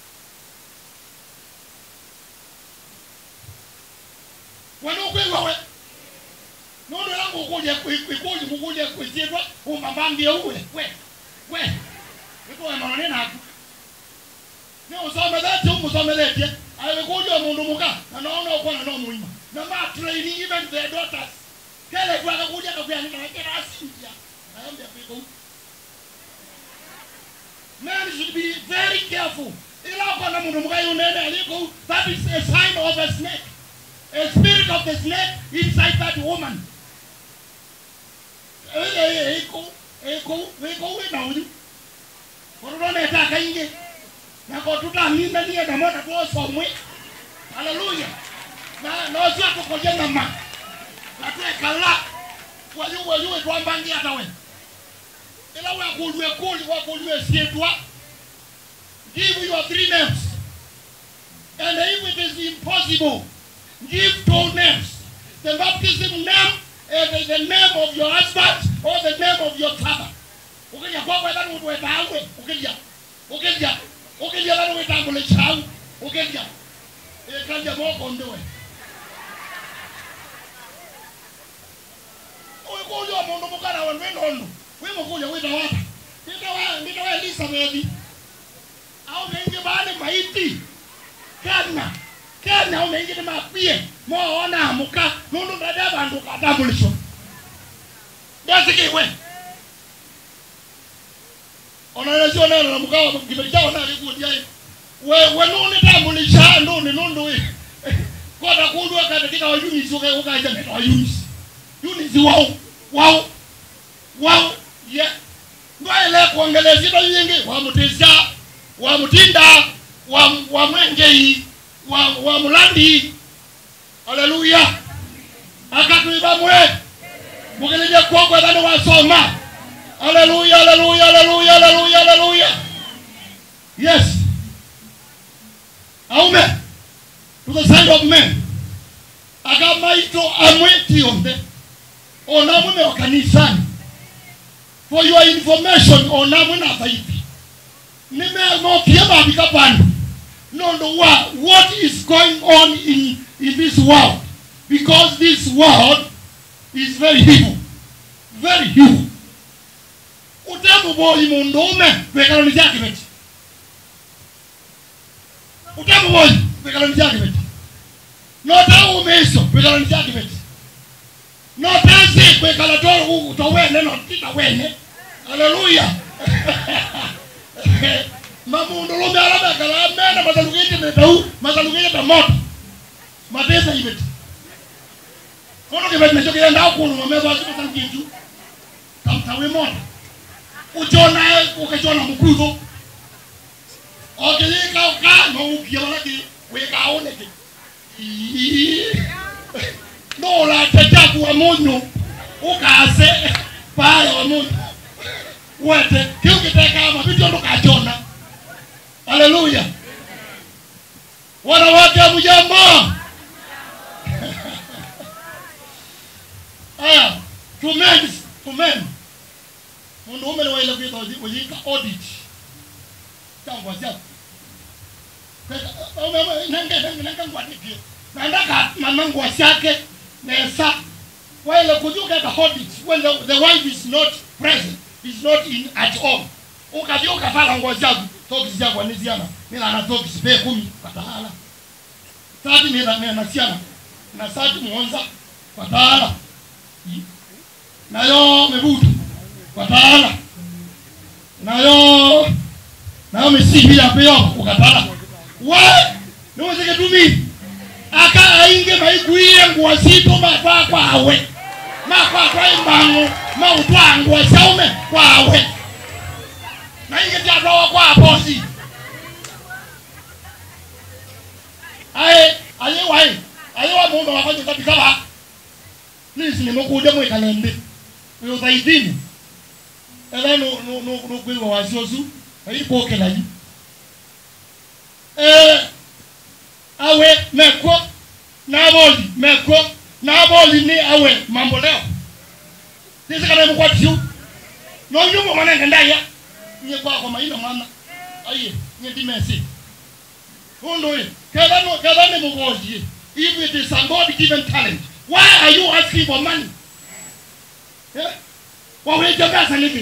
Wanokwewe nono yangu kuja kuzidwa umambambia uwe we kwa maneno hapo ni usomeletie alikuja mundu muka na naona uko na muhimu na ma training even their daughters kale kwa kuja kwa yani na kerasinja naambia people man should be very careful ila kwa mundu muka yunene aliko. That is a sign of a snake, a spirit of the snake inside that woman. Eko we na udi korona etaka inge na kwa tutaminda ni na moto kwa somwe. Haleluya. Na no sio kukoje mama na tuekala kwa yuwe twambangi hata wewe ila wewe kulwe sietwa. Give your 3 names, and if it is impossible, give 2 names. The baptism name and the name of your husband or the name of your father. Ukija kwa kwa ndani wewe tawe ukija ndani wewe tambule chao ukija kanja moko ndoe uko mundu mukana wa ndondo wewe mkuja wewe tawapa ndio wewe Elizabeth au mengi bale maiti kana umengi ni mapie muona amuka nundu ndada bandu katambulisho ndasiki we ona leo na mukao kibejao na alikuwa we nuni tamulisha nuni nundu kota kudwa katika wa units ukaja na wa units wow yeah ndo ile kuongelea zito nyingi wa mutisa wa mutinda wa mwengei wa mulandi. Haleluya. Akatuiba mwe mukeleje kwa dhani wasoma. Haleluya, haleluya, haleluya, haleluya, haleluya. Yes. Aume. To the side of men. Agamaito amweti onde. Onamwe wa kanisani. For your information, onamwe na faithi. Nime mo kiema bikapani. No, what is going on in this world? Because this world is very evil. Very evil. Utamu boy mundume bekaloni zake beti. Utamu boy bekaloni zake beti. Nota umeso bekaloni zake beti. Nota zi bekalato utawene no titawene. Hallelujah. Mamundo lo mera bekala mena mazalugete metau mazalugete ta moto. Matesa ibeti. Kono kebet mechoke yanda kuno mameza asipo tankinju. Tamtawe moto. Ujona ukachona mkuzo. Okeleka ukano ukiolaki wekaoneke. No la tetaku wa monyo ukase pale wa monyo. Wete kiukiteka mabitu ndo kachona. Haleluya. Wanawake mjambo. Aya, to men. Mundu umele wa ile kuita audit. Tangu ajabu. Nanga ngwatiki. Nandaka manangu wasiake nesa. Wale kujuka ka audit when the wife is not present, is not in at home. Ukavyoka fala ngojabu. Toki zia kwa niziana. Mila na toki sipe 10 katahala. Sati mila nasiana. Na sati muonza katahala. Nayo mebutu katahala. Nayo mesibi ya peyo ukatala. What? No zeke tumi. Aka ainge maikuye nguwasito mafaa kwa hawe. Mafaa kwa imbango. Mautwangu wa saume kwa hawe. Na inge tiadoa kwa aposi. Ayewa mungu wakonyo katika. Please ni mokuja mwe kalembe. Uyo zaidini. Ela no kwewa wasiosu. Ayi poke la yi. Awe meko. Naboli ni awe mambo leo. Nisi kana mkwa tiyo. No nyumo manenge ndaya. Nye kwa maina mana. Aye. Nye dimesi. Hundo ye. Kadane mwoji. If it is somebody given talent, why are you asking for money? Yeah? Wawe jabasa niki.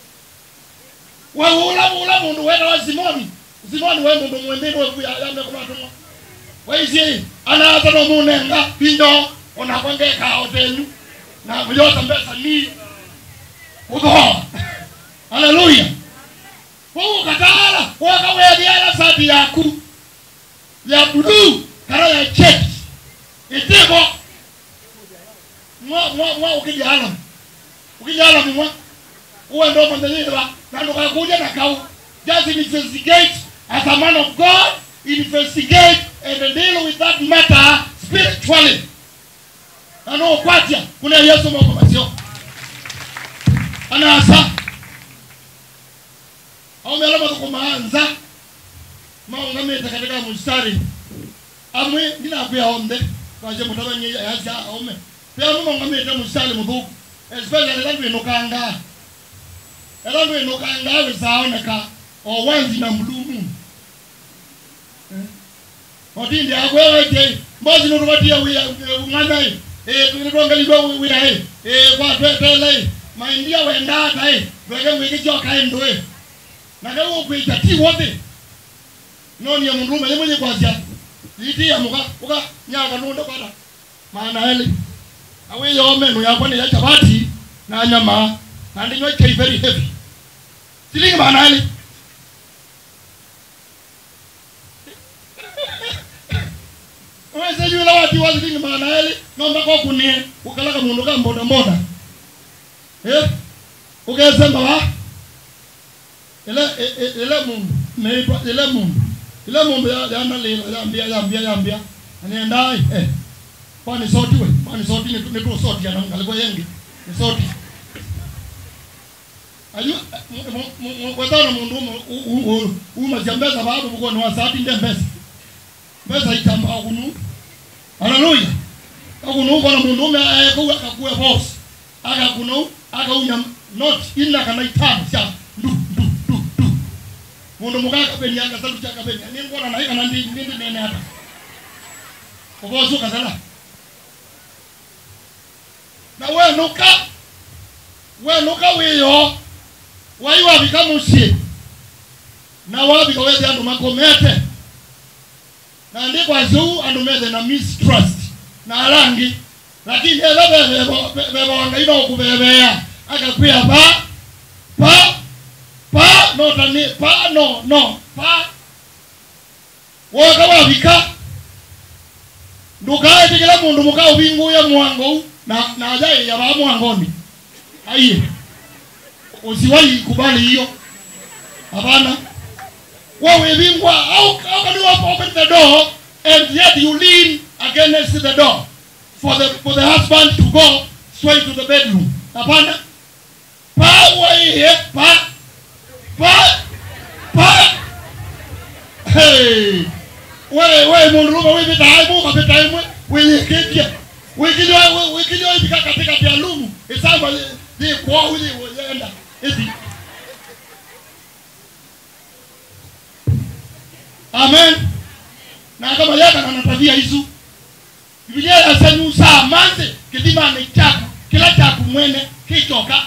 Ula mundu wena wa Simoni we mundu mwendeni we yame kuna tumo. Waizi anaata no munenga pinyo onakwengeka hotelu na vyota mbesa ni ukohoa. Hallelujah. Wewe katala wakawedia sati yaku ya blue kara ya church itego mwa ukijala mwa uwe ndo mwendelea na ndo kakuja na kau just investigate as a man of God, investigate and deal with that matter spiritually. Ano kwatia kuna Yesu mwakomasio anasa au melama kumanza maungameta katika mstari amwe nina kuya onde kwaje mutabanye yaza aume pia maungameta mstari mudhuku especially langu inokanga wezaoneka owanzi na mdumu odindi agwewe mbozi nurubatia ngandai tunirongaliwa wiya kwa twetele maindia wendata wege wege joka ndoe na gawo kuita ti wote noni ya mundume yemonye kwazia iti ya muka uka nyaga nundo kwada maana ele awe yome no yakwa ne ya chabati na nyama na ndinyo ke very heavy tilinga maana ele wewe sasa yule wati wazi ni maana ile ngomba kwa kunie ukalaka mundu kama boda boda ukasema wa ile mundu meitwa ile mundu ya analila yambia aniendai kwani soti we kwani soti ni tu soti ya ngalikuwa yengi ni soti ayu wetana mundu umajambeza babu buko ni wasati ndembesa pesa itamba kunu haleluya kunu kwa mundu ko akakuwa boss akakunu akaunya not ina kana itano sha mundu mukaka benya akasalu chaka benya ni ngona na ikana ndi nene hata obozo kazala na wenuka wiyo waiwa bikamushi na wabi kawezi andu makomete na ndikwa zuu andu meze na mistrust na rangi lakini ele bebo wangaina okubebea akakwia pa woka wabika ndukae tikila mundu muka ubingu ya mwango na ajaye ya ba mwangoni aiye usiwahi kubali hiyo hapana wewe bingwa how can you open the door and yet you lean against the door for the husband to go straight to the bedroom hapana hey wewe mundu wewe bitaimu kapitaimwe wewe kike wikilio ibika katika dialumu isamba ni kwa uli yenda hivi amen na kama yaka na tabia hizo Biblia yasema saa manze kidima ni chaku kila chaku mwene kichoka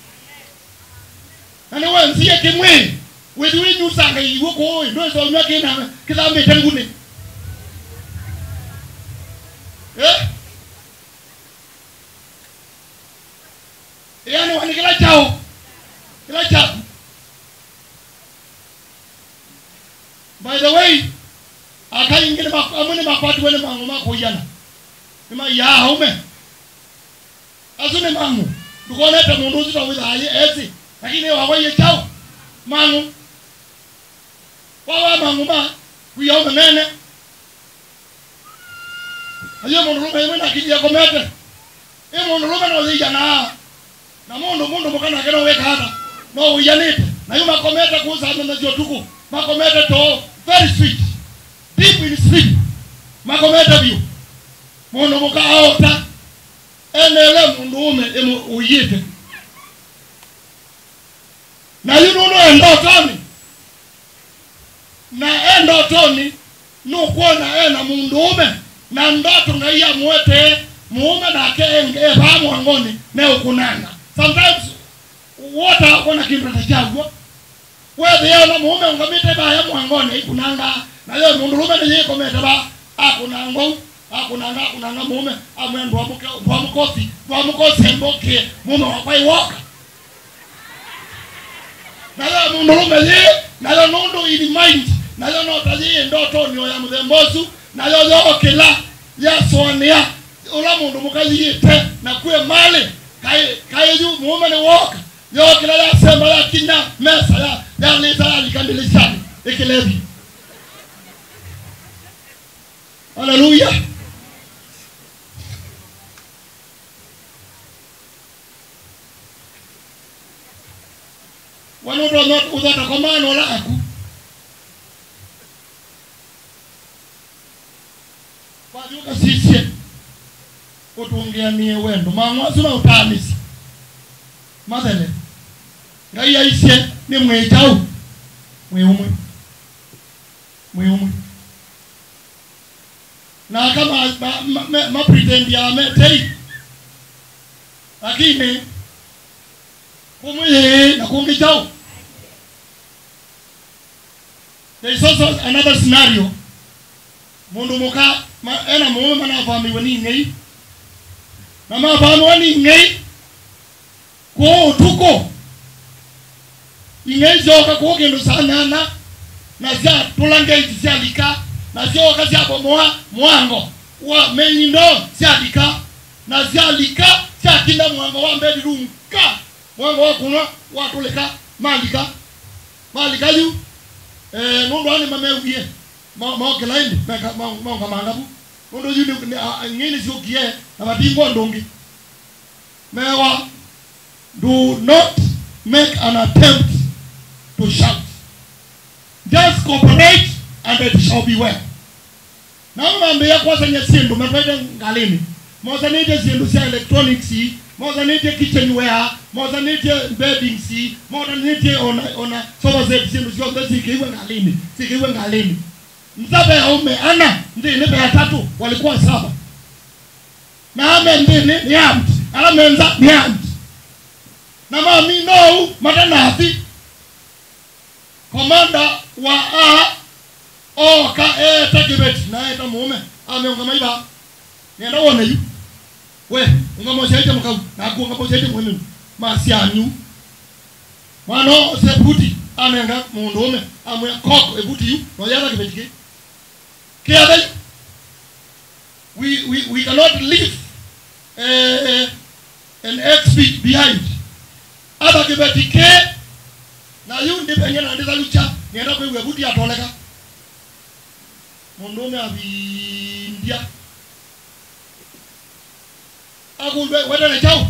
na wewe nsie kimwe wewe nyusanga yiwo ko ndo so nyake na kila metangune yani wani kila chao by the way akaingine amune makwatu wale mangu makuyana ima ya haume azune mangu tukone ta mundu zito with haye ezi lakini wawaye chao mangu wawa mangu ma kuyaume nene ayo mundu lume yemena kijia komete mundu lume no zijana na mundu mukana kero weka hata no uyanite na yuma komete kuuza na jotuku makomete to very sweet deep in sleep makomete bio mundu mukaota enele mundu ume uyite na yuno endotoni no kuona ena mundu ume na ndoto na iya mwete mume na kenge ba mwangoni ne ukunanga sometimes water akona kintu chagwa wewe yana mume ungamite ba ya mwangoni ikunanga na leo mundu lume ne yiko meta ba akunanga mume amwendo wa mkosi mboke mume wapai woka na leo mundu lume ye na leo mundu in mind na leo notaji ndoto nyo ya mdembosu na leo okela ya sonia ula mundu mukazi yete na kwe male kai yu mume ne woka yo kila ya sema ya kinya mesa ya lita ya likandilishani ikilevi haleluya wanodo not udata komano la aku wajuka sisi utungianie wendo mangwa suna utamisi madele ngai aisye ni mwejau mweumwe na kama ma pretend ya metei lakini kumwe na kungijau. There is also another scenario. Mundu muka ena mume mana fami wani ngai. Na ma fami wani ngai. Ko tuko. Ingai joka ko kendo sana na sia tulange isia lika na sia okasia kwa mwango wa menyindo sialika na sialika siakinda mwanga wa mbedi rumka mwanga wa kunwa watuleka malika yu mundu ani mameugie maokelaini maonga mangabu mundu yu ngini siokie na matingo ndongi mewa do not make an attempt to shout. Just cooperate and it shall be well. Na unaambia kwanza nyesindu mepende ngalini. Moza nije zindu sia electronics, moza nije kitchenware, moza nije bedding, moza nije ona sofa set zindu sio ngezi kiwe ngalini. Sikiwe ngalini. Mzabe haume ana ndine be tatu walikuwa 7. Na ame ndine ni amt. Ala menza ni amt. Na mami no matana hapi. Komanda wa takibeti na eta mume ameonga maiba nenda wone yu we ungamoshaite mukau na kuongamoshaite mwenu masianyu mano sebuti amenga mundume amwe koko ebuti yu no yala kibetike kiabe we cannot leave an expert behind aba kibetike na yu ndipenya na ndiza lucha nenda kwa ebuti atoleka mundume abindia akulwe wedele chao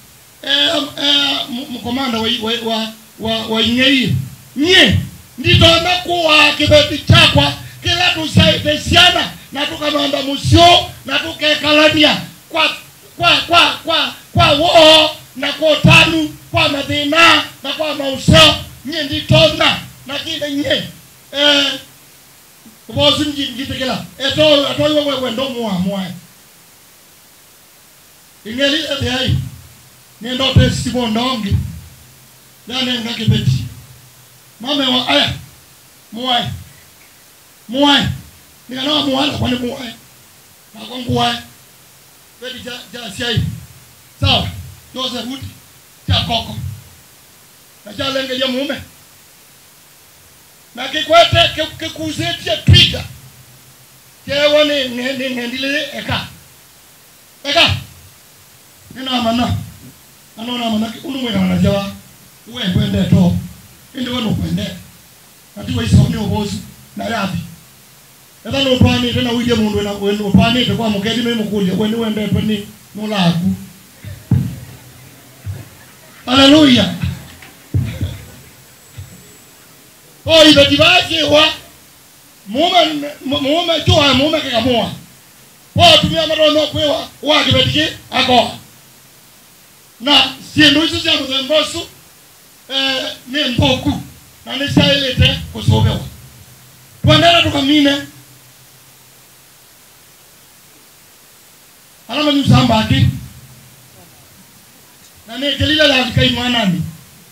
mkomanda wa nyei nye nditona kuwa kibeti chakwa kila tusaidesiana na tukamanda musio na tukekalania kwa woo na kwa tanu kwa madhina na kwa mausio nye nditona na kile nye kubozu njitekela eto iwe ndo muamua ingeli ethai nendo testi bondongi dane ngakibeti mame wa aya muai nikana muala kwani muai na kwanguai beti ja siai sawa Joseph Wood cha koko na cha lenge ya mume na kikwete kikuzetia twiga kewa ni ngendile eka nina amana anona amana unumwe na jawa uwe kwende to indi wano kwende ati wa isoni obozu na yabi eda no twani tena wije mundu na wenu twani te kwa mukedi no mukulya wenu wende twani nolaku haleluya oh ibadibaje wa mume toa mume kakamoa kwa tumia marono kwewa wa kibetike ako na siendo hizo za mbosu ni mboku na ni sailete kusobewa twandana tukamine alama ni sambaki na ne kelila la kaimwanani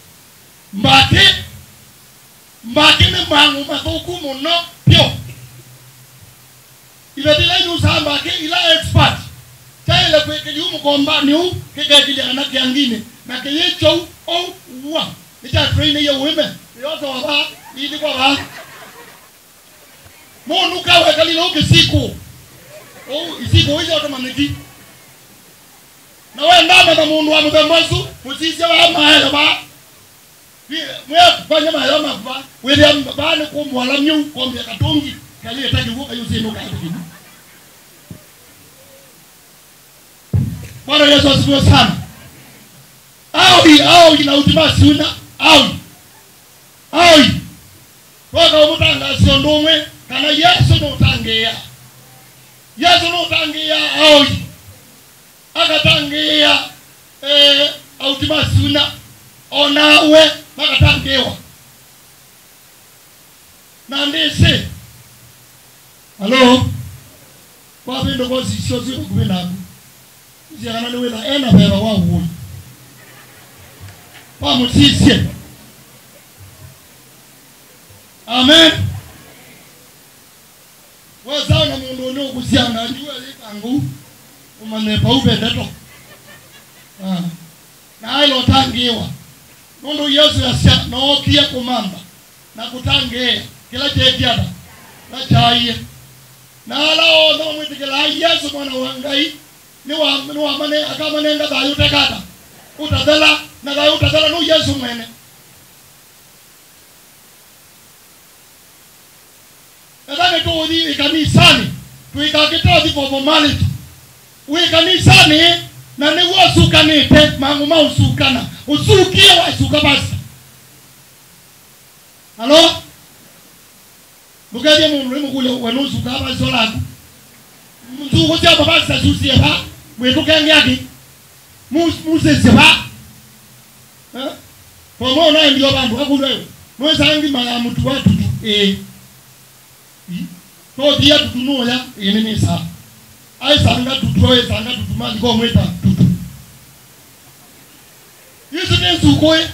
mbake ne mangu matoku muno pio ibadila yu sambake ila expert taile kwekeli umukomba ni u kekeli anaki yangine na keyecho o wa ita train ya women yoto waba ili kwa ba monu kawe kali lo kisiku o isiku hizo automatic na wewe ndama na mundu wa mbembazu mutisi wa mahela ba mwe kufanya mahela mafa wewe bana kumwala myu kombe katongi kali etaki vuka yusino ka kitu Bwana Yesu asifiwe sana. Au ina ultimasi una au waka umutanga siondomwe kana Yesu no tangea au akatangea ultimasi una onawe makatangewa na ndese hello kwa bindo kozi sio ziko kubina Jana ni wena ena beba wa uwe wa mutisi amen wazao na mundu ono kusianga ndiwe likangu umanepa ubendeto na ailo tangiwa mundu Yesu yasia nookia kumamba na kutangea kila chetiada na chaiye na lao no mwitikela Yesu mwana wa Ngai ni wa mane akamanenga thayu tekata utathela na thayu utathela no Yesu mwene. Nadhani tu hii kanisani tuikakitoa for formality. We kanisani na ni wasukanite mangu mausukana usukie wasuka basi. Halo? Bukaje mungu kule wanusuka basi olaku. Mtu wote hapa basi asusie ba wetu kenge yake. Musese ba. Kwa mbona ndio bandu akule. Mweza ngi mara mtu watu tu no dia tutunoya yenene sa ai sanga tutoe sanga tutumali kwa mweta tutu yesu ne sukoe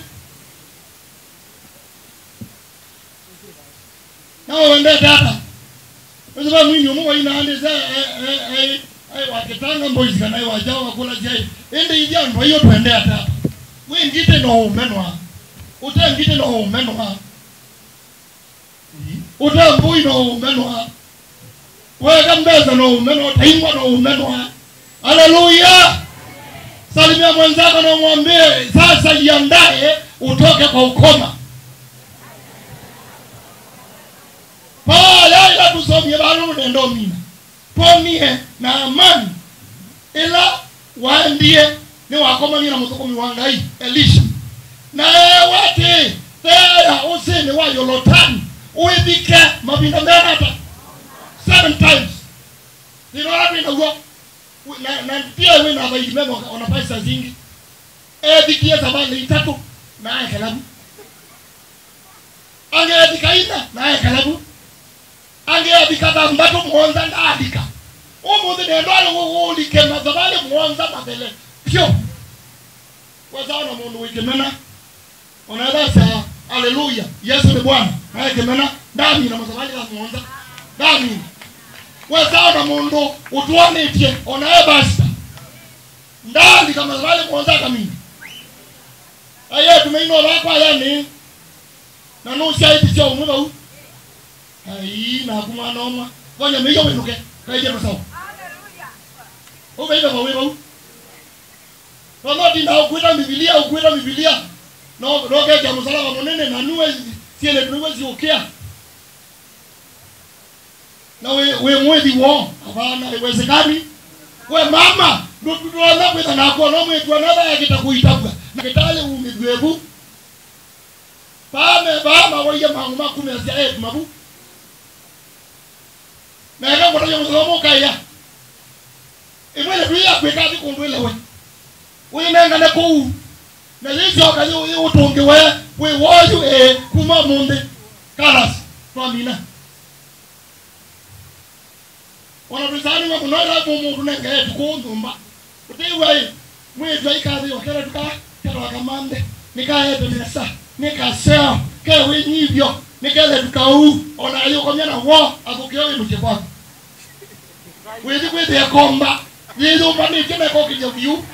na wende data wewe mwini umo ina ande za ai wakitanga mbozi kana ai wajao wakula jai ende idia ndo hiyo tuende hata wewe ngite no umenwa utangite no umenwa utambui no umenwa wewe mbeza no umenwa taimwa no umenwa. Haleluya. Salimia mwenzako na mwambie sasa jiandae utoke kwa ukoma. Pala ila tusomye bano nendo mina. Pomie na amani. Ila waendie ni wakoma mina musokomi wa Ngai Elisha. Na wate tera usini wa Yolotani. Uibike mabinda mbata 7 times. Ninaona ninaua na pia wewe na baadhi memo ona pesa zingi. Dikia zabali 3 na kalabu. Ange dikaina na kalabu. Ange dikata mbato muonza ndadika. Umu de ndalo ulike mazabali muonza mabele. Sio. Wazaona mundu wikemena. Onadasa haleluya. Yesu ni Bwana. Na kemena ndani na mazabali ya muonza. Ndani. Wazaona mundu utuonetie onaye basta. Ndani kama mazabali muonza kamini. Aye tumeino lako yani. Na nusia iti sio umuda huu. Ai na kuma noma. Ngoja meyo wenuke. Kaije masawa. Haleluya. Wewe huu. Ndio ndio ukuita Biblia. No roge ya msalaba monene na nuwe siele tuwe ziokea. Na we mwedi wo abana iwezekani. We mama ndo tunaona kwenda na kwa no mwetu anaba yakitakuitabwa. Na kitale umigwebu. Bama wale mangu makumi ya mabu. Na kama kwa msalaba kaya. Imwele tuya kweka bikondwele we. We nenga na ko na hizo kazi utongewe we woju kuma munde kalas famina wana bizani wa kunola bomu tunenge tukundumba utiwe mwetu ikazi wakera tuka kero akamande nikaepe nesa nikaseo kewe nyivyo nikele tukau ona ayo komya na wo akukio imuke kwa wewe kwete yakomba yezo mbani kime ko kijokiu.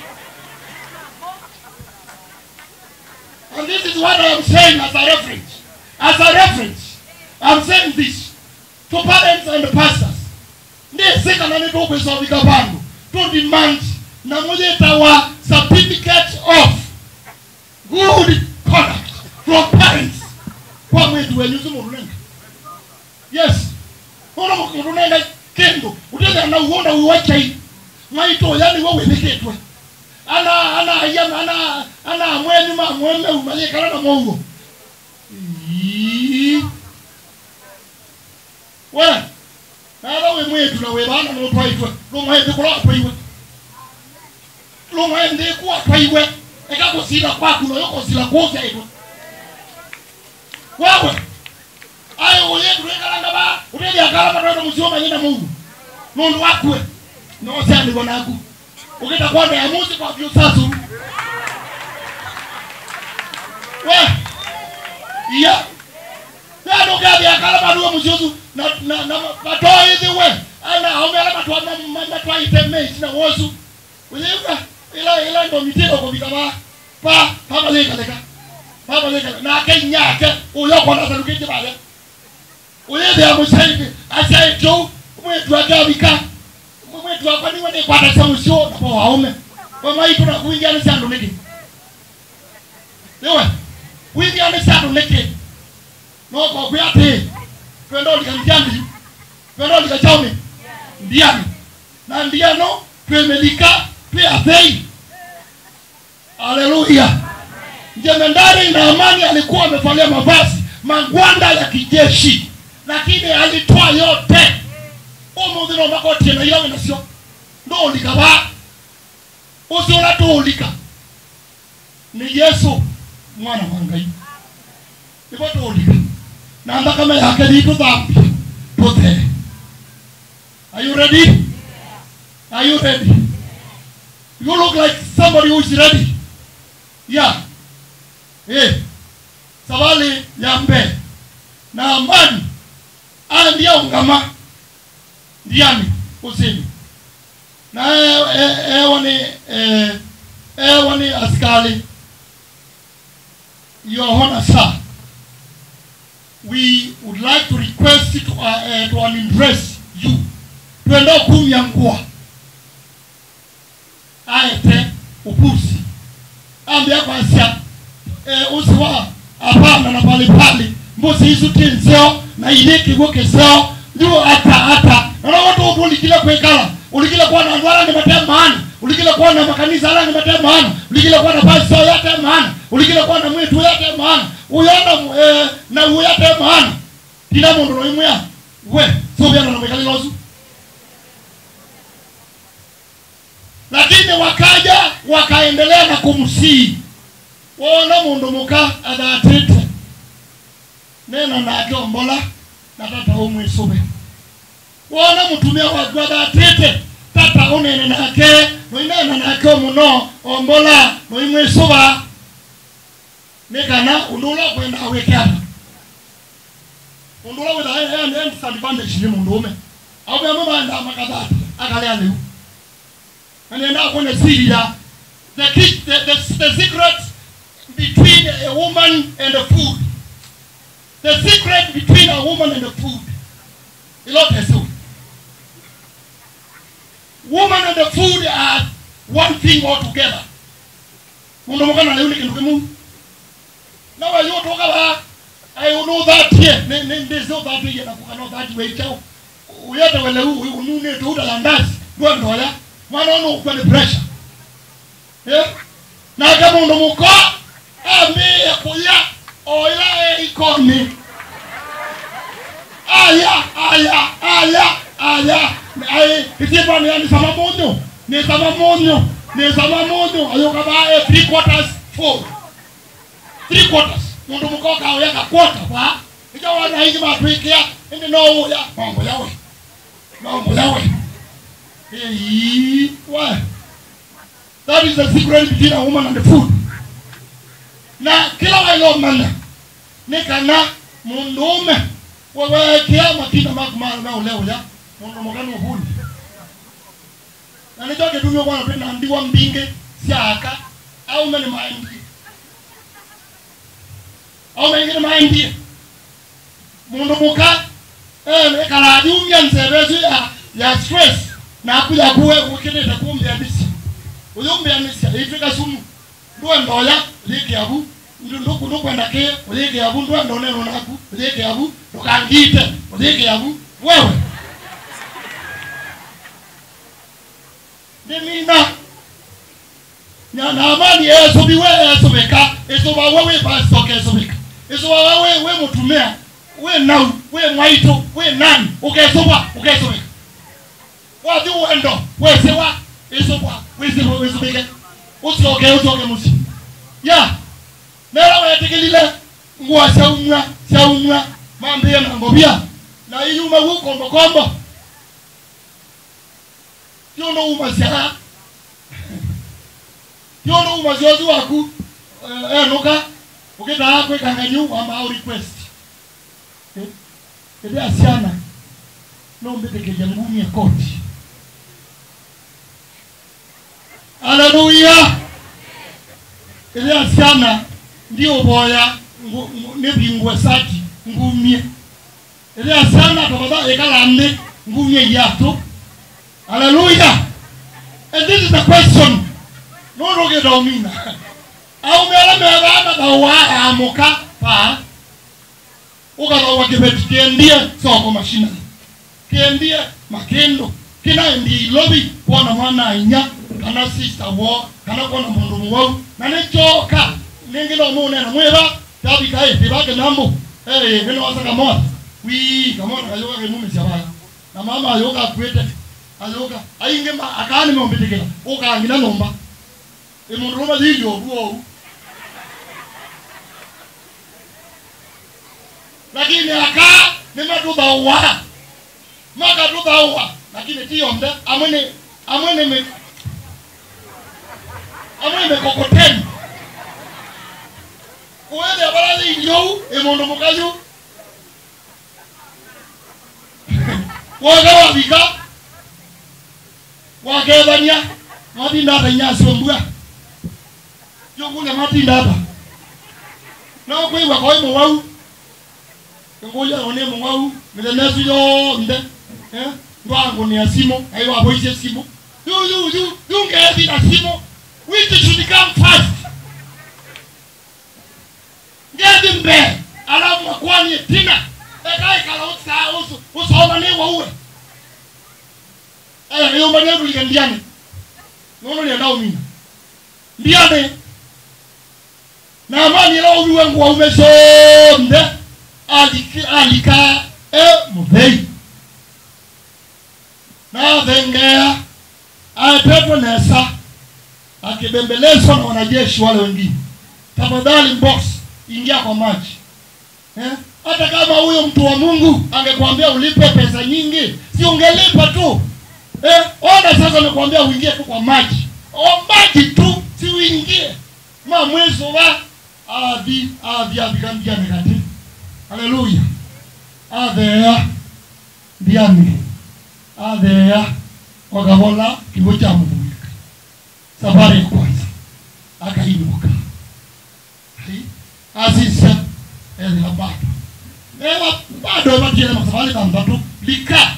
And this is what I am saying as a reference. As a reference, I am saying this to parents and pastors. Neseka na neto kweso vikabangu to demand na moja tawa certificate of good conduct from parents. Kwa mwetu wenyuzi murunenga. Yes. Hono murunenga kendo. Utenda na uonda uwachai. Maito yani wawe neketwe. Ana mwenye mweme umalie kalana mongo. Wala. Na we mwetu na we bana no twaitwe. Lo mwende kwa paiwe. Lo mwende kwa paiwe. Eka kusira kwa kuno yoko sila koza ito. Wawe. Ayo oye turekalanga ba. Utedi akala ndo msioma nyina Mungu. Mungu wakwe. No sandi bonaku. Ukita kwanda ya muzi kwa vyo sasu. We. Iya. Ya nukabi ya kalama duwa mziozu. Na matoa hizi we. Ana haumela matoa iteme. Sina wozu. Unyeuka. Ila ndo mitiro kubika maa. Papa leka. Papa leka. Na ake nyake. Uyo kwa nasa lukiti bale. Uyede ya msaiki. Asai joe. mwetu akabika mwetu akwani wone kwata samusho na kwa waume mama ito na kuingia na sando niki lewe kuingia na sando niki no kwa kuyate twendo likamjandi twendo likachaume ndiani na ndiano twemelika pia bei. Haleluya. Jemedari na Amani alikuwa amevalia mavazi magwanda ya kijeshi, lakini alitoa yote. Umudhino makoti na yawe nasio. Ndo likaba. Usiona tu ulika. Ni Yesu mwana wa Ngai. Ipo tu ulika. Na anda kama yake liko dhambi. Tote. Are you ready? Are you ready? You look like somebody who is ready. Yeah. Sabali yambe. Na Amani. Andia ungama. Ndiani. Usini. Na wani askali. Your Honor, sir. We would like to request you to undress you. Tuendo kumya nguo. Aete upusi. Ambia kwa siya. Usiwa apana na pali. Mbosi hisu tinseo. Na iliki woke seo. Ndio ata. Na watu ulikila kwekala. Ulikila kwa na ndwala ni matea maana. Ulikila kwa na makanisa ala ni matea maana. Ulikila kwa na pasi seo yate maana. Ulikila kwa na mwetu yate maana. Uyona na uyate maana. Tina mundu no imwea. We. Sobia na mwekali lozu. Lakini wakaendelea na kumsii. Waona mundu muka adhatete. Nena na atombola na tata umwe sube. Waona mutumia wa adhatete. Tata unene na ake. Noinena na ake muno. Ombola. Noimwe suba. Nekana undula kwenda awekana. Undula with a hand disadvantage ni mundu ume. Awe mama anda makadhati. Akalea leo. And then now when I see the secret between a woman and the food. The secret between a woman and the food. A lot has to. Woman and the food are one thing altogether. Now I don't talk about, I know that here. There's no that here. I know that way. We have to need to do the landas. Mano kwa ni pressure. Na kama ndo muko ame kuya oila ikomi. Aya. Itipa ni sama monyo. Ni sama monyo. Ayo kaba 3/4 full. 3/4. Ndo muko ka oya ka quarter pa. Ikawa na hizi mapwikia. Ndi no ya. Mambo yawe. Why? That is the secret between a woman and the food. Na kila wayo mana nekana mundume wewe kia matina makuma na uleo ya mundu mugano huli. Na nijoke dumyo kwa napenda ndiwa mbinge siaka au mene maindi. Au mene maindi. Mundu muka nekala jumya nsebezu ya stress. Na kuja kuwe ukileta kumbia misi. Uyumbia misi ifika sumu. Nduwe ndoya liki yabu. Nduku kwenda ke liki yabu nduwe ndoneno naku liki yabu tukangite liki yabu wewe. Demina. Na Amani Yesu biwe Yesu beka. Yesu ba wewe basi toke Yesu beka. Yesu ba wewe mutumea. We nau, we mwaito, we nani. Ukesoba. Wadi uendo, wesewa, isobwa, wesibike. Usoke musi. Ya. Nera wetekelile ngwa saumwa, mambe na ngobia. Na iyuma huko kombo. Yono umasia. Yono umasiozu waku nuka ukita hapo kanganyu ama request. Ebe asiana. No mbeke jangumi ya koti. Hallelujah. Ile asiana ndio boya nebingwe saki ngumie. Ile asiana tabada ekalande Nguye yato. Hallelujah. And this is the question. No roge domina. Au mela mela na wa amoka pa. Uga wa kibeti kiendie soko mashina. Kiendie makendo. Kina ndi lobby kuona mwana inya kana sister wo kana kuona mundu wo na ne choka ningilo mu nena mweba tabi kai tibake nambo neno wasaka moja wi kama na yoga mume shabaya na mama yoga kwete ayoga ainge ma akani mombetekela uka ngina nomba mundu roma zilio ruo lakini aka ni matuba wa maka tuba wa lakini tiombe amwene kokoteni uweze abalazi ilio emondo mukazu waga wabika wagebanya matinda tanya sombua yokule matinda hapa na kwewa kwa imo wau ngoja one mo wau milenesu yo nde Wangu ni asimo, ayo aboise simo. You get it asimo. Which should come first? Get him there. Alafu Makueni tina. Ekai kala utsa usoma ni wawe. Yo manya tulikandiane. Nono ni ndao mimi. Ndiane. Na amani lao wangu wa umesonde. Alika mubei. Na vengea apepo nesa akibembelezwa na wanajeshi wale wengine. Tafadhali boss, ingia kwa maji. Hata kama huyo mtu wa Mungu angekwambia ulipe pesa nyingi, si ungelipa tu. Ona sasa nakwambia uingie tu kwa maji. Maji tu, si uingie. Mwezo wa adi abikandia negati. Hallelujah. Adea diami. Adea wakabola kibocha mbuka. Safari ya kwanza akainuka. Asisa bado bakile masafari kamtatu lika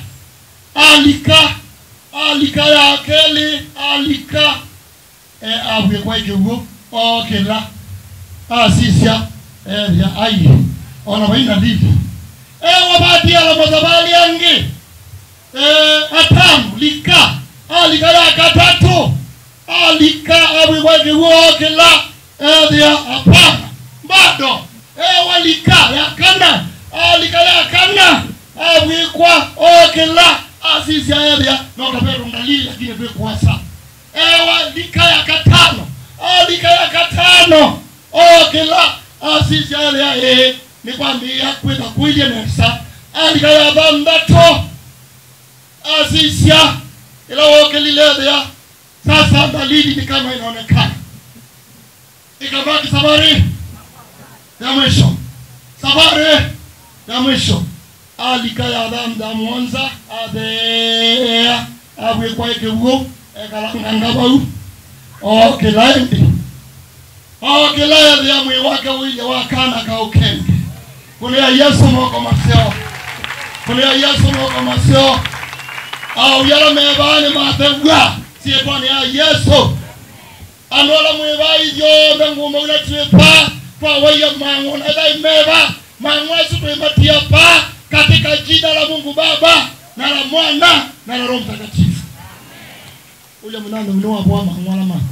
alika ya keli alika abwe kwa kiwo okela asisa ya ai ona baina ndivi wabati ala masafari yange atamu lika alika ya katatu alika abwe kwa kiwo okela ya hapana bado walika ya kana alika ya kana abwikwa okela asisi area na kapero ndalili lakini bwe kwasa walika ya katano alika ya katano okela asisi area ni kwambia kwenda kuije nesa alika ya bambato asisi ila okelile ya sasa dalili ni kama inaonekana ikabaki safari ya mwisho. Safari ya mwisho. Alika ya danda mwanza adea abwe kwa ekewo ekalangangabau okelaende okelaende ya mwe wake wile wakana kaukenge kulea Yesu moko maseo kulea Yesu moko maseo au yala mebane matengwa siepone ya Yesu anola mwebai yo ngumba ule trepa kwa waya mangu na dai meva mangwasu tuimatia pa katika jina la Mungu Baba na la Mwana na la Roho Mtakatifu. Ule mnano mnoa kwa mangwala mako.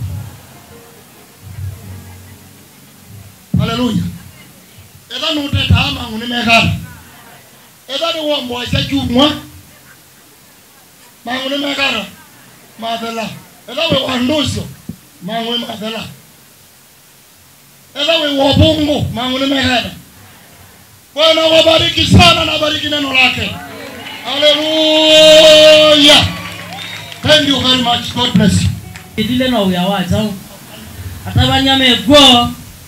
Haleluya. Eda nuteta ama ngunemekana. Eda ni wombo aisha jumwa. Mangu nemekana. Madela. Eda we wandoso. Mangu madela. Ela we wabungu mangune mehera. Bwana wabariki sana na bariki neno lake. Hallelujah. Thank you very much. God bless you. Idile na uyawaza. Atabanyame gwo.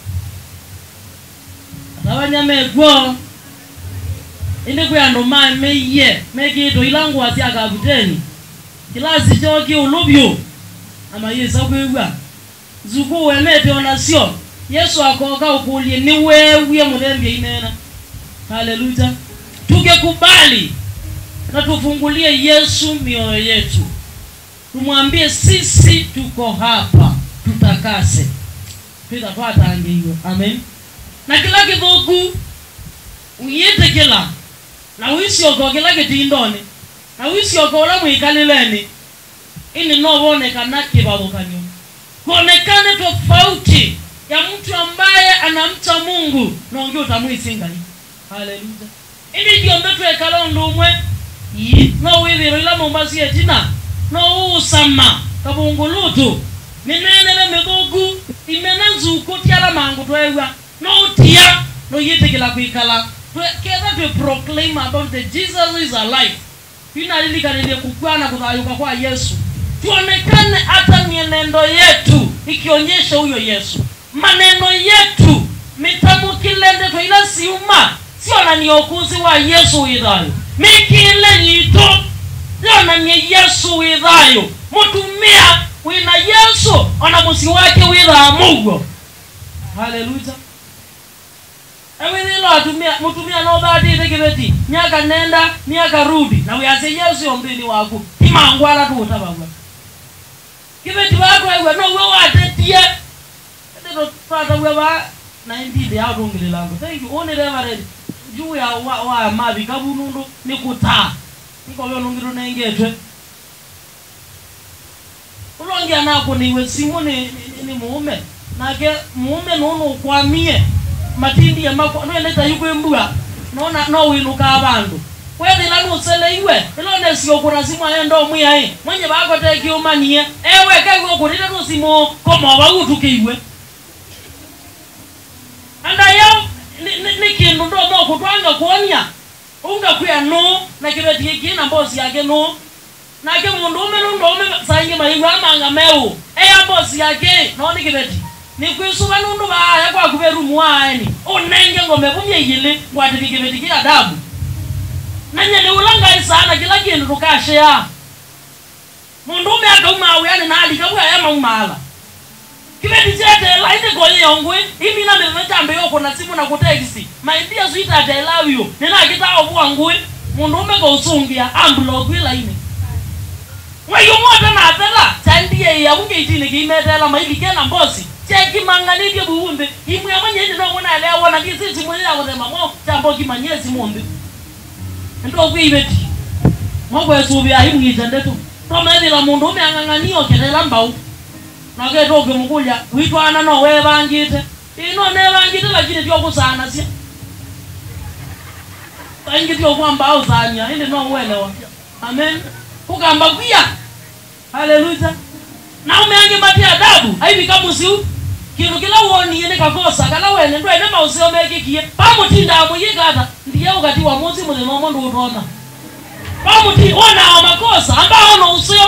Atabanyame gwo. Inde kuyando mai meye. Meki to ilangu ati akabuteni. Kilasi choki ulubyo. Ama yesa kwewa. Zuko wemete onasio. Yesu akoka ukulie ni wewe mulembe inena. Haleluya. Tungekubali na tufungulie Yesu mioyo yetu. Tumwambie sisi tuko hapa, tutakase. Tutapata angio. Amen. Na kila kithuku uyete kila na wisi oko kila kitindone na wisi oko ula mwikalileni ini no wonekana kibabukanyo. Kuonekane tofauti ya mtu ambaye anamcha Mungu na onge utamwisinga. Haleluya. Ini ndio mbetu ekala ndumwe no withiro ila mombasi etina no usama kabungulutu minenele mithuku imena nzuku tiala mangu twewa no tia no yitikila kwikala ketha to proclaim about the Jesus is alive. Tunalilikanile kukwana kuthayuka kwa Yesu. Tuonekane hata mienendo yetu ikionyesha huyo Yesu. Maneno yetu mitamukilende to ila siuma sio na niokuzi wa Yesu widhayo. Mikile nito sio na ni Yesu widhayo. Mutumia wina Yesu ona musi wake widha Mungu. Haleluya. Ewini atumia mutumia no badi tekebeti nyaka nenda nyaka rudi na uyaze Yesu ombeni wako imangwala tu utabagwa kibeti wako ewe no wewe atetie ndio tata wewe na ndide ya rungile lango. Thank you only reverend juu ya wa mabi kabunundu nikuta niko leo nungiro nengetwe ulongia nako niwe simone ni muume nake muume nono kwamie matindi ya mako no leta yuko mbua nona no winuka abantu wewe lanu sele iwe ilone sio kuna simu ayendo mwiya mwenye bako teki umanie ewe kego kurita no simo koma bagutu kiwe anda yao ni kindu ndo kutwanga kuonia unga kuya no na kibeti kina bosi yake no na ke mundu ume sangi maiwa manga meu eya bosi yake no ni kibeti ni kwisuba nundu baya kwa kuberu muaeni onenge ngome bumye yile ngwati kibeti kia adabu nanye ni ulanga sana kila kindu tukashea mundu ume akauma uyani na ali kabwa ya maumala kibeti chete laite koye yongwe imi na memetambe yoko na simu na kuteksi my dear sweetheart I love you nina kitao bwangwe mundu ume ko usungia amblo kwila ine weyo mota na atela tandie ya unge itine kimetela maiki kena mbosi cheki manganidi buumbe imu ya mwenye ndi no mwana leo na kisisi mwenye ya kusema mo tambo kimanyezi mombe ndo kwibeti moko esubi ahimu ngitandetu tomedi la mundu ume anganganio ketela mbau na geto kumukulya witwana no webangite ino nebangite lakini byo kusana sia bangite byo kwamba uzanya inde no welewa. Amen. Kugamba kuya. Haleluya. Na umeange mati adabu aibi kamusiu kintu kila woni yene kakosa kala wene ndo ene mausio mekikie pamutinda amuyikata ndiye ukati wa muzi mune nomo ndo utona pamuti ona makosa ambao no usio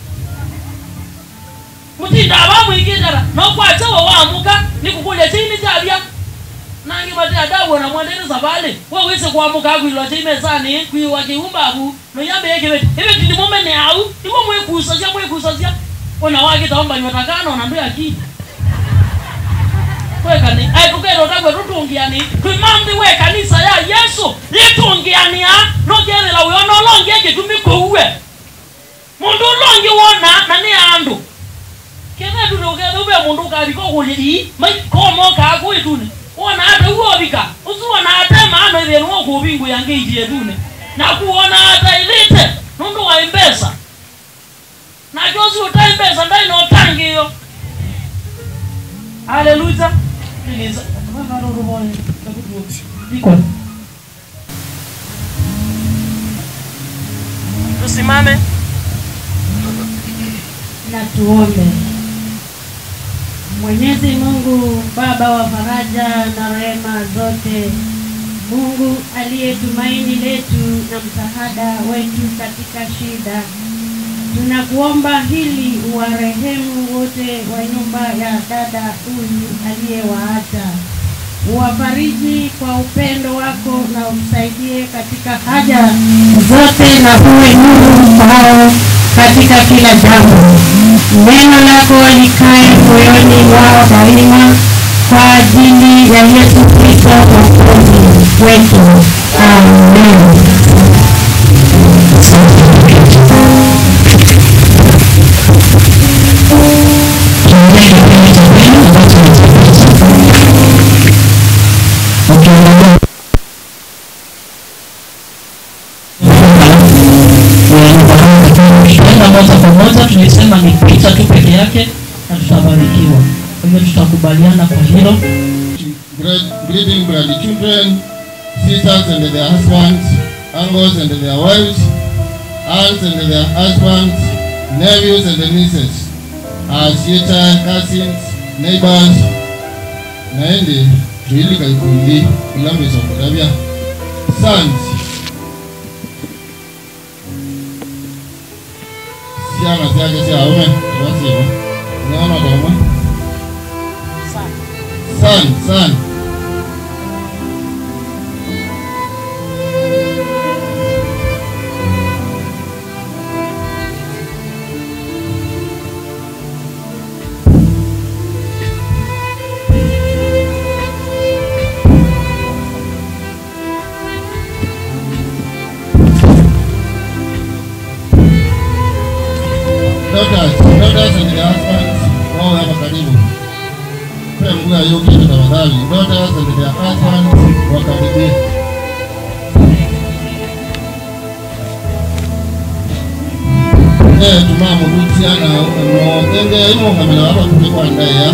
mutinda abamu ikitara no kwacha wa amuka nikukulya chini tabia nangi mati adabu na mwendeleza bale wewe wese kuamuka kwilo chime sani kwiwa kiumbabu no yambe yeke ebe ndi mume au ndimo mwekusasia ona wake taomba nyotakano na ndio akili weka ni aikukero takwe tutungiani kwimambi we kanisa ya Yesu litungiani no kele la uyono longe tumiko uwe mundu longe wona na ni andu kene tunogeza ube mundu kaliko kulili mai komo ka kuitune wona hata uobika usuwa na hata maana ile no kubingu yange ijie tune na kuona hata ilite nundu wa imbesa na josi utaimbesa ndai no tangi hiyo. Haleluya. Tusimame na tuombe. Mwenyezi Mungu Baba wa faraja na rehema zote, Mungu aliye tumaini letu na msaada wetu katika shida, tunakuomba hili uwarehemu wote wa nyumba ya dada huyu aliyewaacha. Uwafariji kwa upendo wako na umsaidie katika haja zote na uwe nuru kwao katika kila jambo. Neno lako likae moyoni mwao daima kwa ajili ya Yesu Kristo Mwokozi wetu. Amen. ni picha tu peke yake na tutabarikiwa. Kwa hivyo tutakubaliana kwa hilo. Greeting brother children, sisters and their husbands, uncles and their wives, aunts and their husbands, nephews and nieces, sister, cousins, neighbors, naende tuili kaikundi ulambe sokodabia, sons, siana siake siya ume, wasi yako, niona kama son. Daughters and their husbands, wao hapa karibu. Kwa mguu ayoki tafadhali. Daughters and their husbands wakaribie. Tumamu dutiana no enge imo kamera hapa kulikuwa ndaya.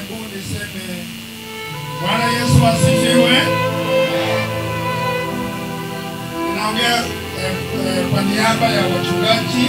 Hebu niseme Bwana Yesu asifiwe. Ninaongea kwa niaba ya wachungaji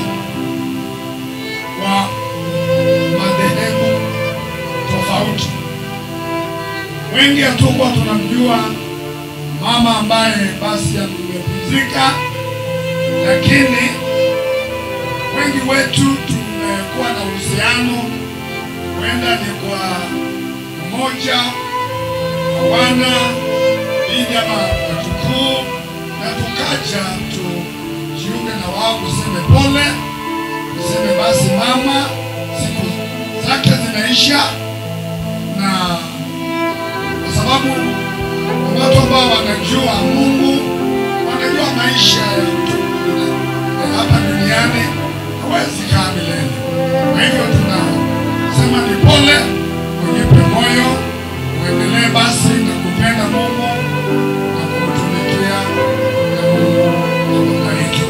wa madhehebu tofauti. Wengi hatukuwa tunamjua mama ambaye basi amepumzika, lakini wengi wetu tumekuwa na uhusiano, huenda ni kwa mmoja, hawana bibi ama wajukuu, na tukaja tujiunge na wao kuseme pole, kuseme basi mama siku zake zimeisha, na kwa sababu watu ambao wanajua Mungu, wanajua maisha ya mtu hapa duniani hawezi kaa milele. Kwa hivyo tunasema ni pole, ujipe moyo, uendelee basi na kupenda Mungu na kumtumikia na Mungu akubariki.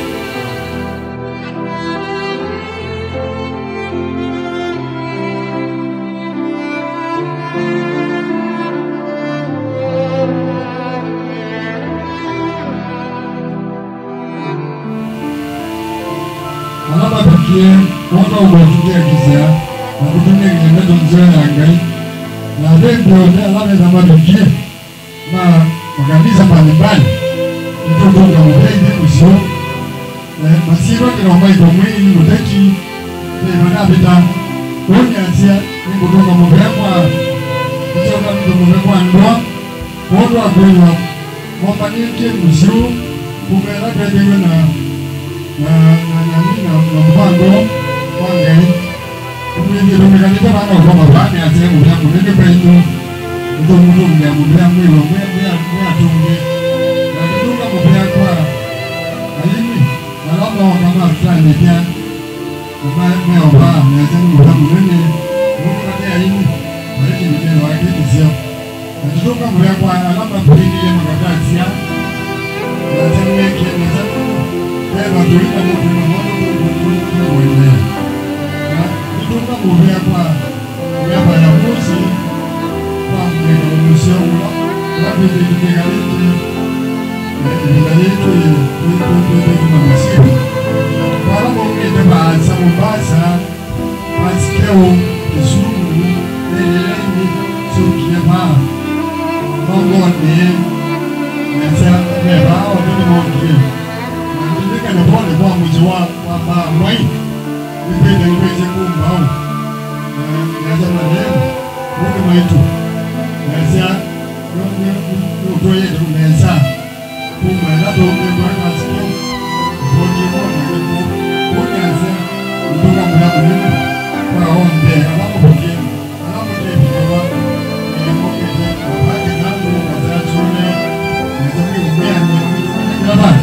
Alama pekee watu wamefikia kisa na kutumia kitendo nzuri ya ngai na ndio alama za matukio na makanisa mbalimbali mtoto kama vile usio masiro kwa maiko mwili mtaki ni manabita unyasia ni kutoka mbele kutoka mbele kwa ndoa watu wa kwa mafanike usio kumela kwa na mpango wangu kumwingi tumekalita bana kwa mabani atemu ya kunene penyu ndio mtu ya mbea mwilo mbea tunge na kutoka mbea kwa alimi alama kama fulani pia mbea oba mtemu ya munene mtu ya alimi bali ni neno wake sio na kutoka mbea kwa alama pili ya makatasi ya temu yake ni Eva tuita mtu mwenyewe. Kutoka mbele kwa niaba ya Musi kwa mwisho wa bidii yetu na masiku. Kwa mwingine baadhi Mombasa masikio kizungu eleni sukiema Mungu ni meza meba au Mungu na pole kwa mjua kwamba mwai nipende niweze kumbao na jamani leo Mungu wetu nasa utoye tunaweza kumwenda tuombe kwa sikio bodi moja kwa nasa kutoka mlango kwa ombe alafu bodi alafu kwa ni moja kwa haki zangu kwa zachone na jamii mbaya ni kwa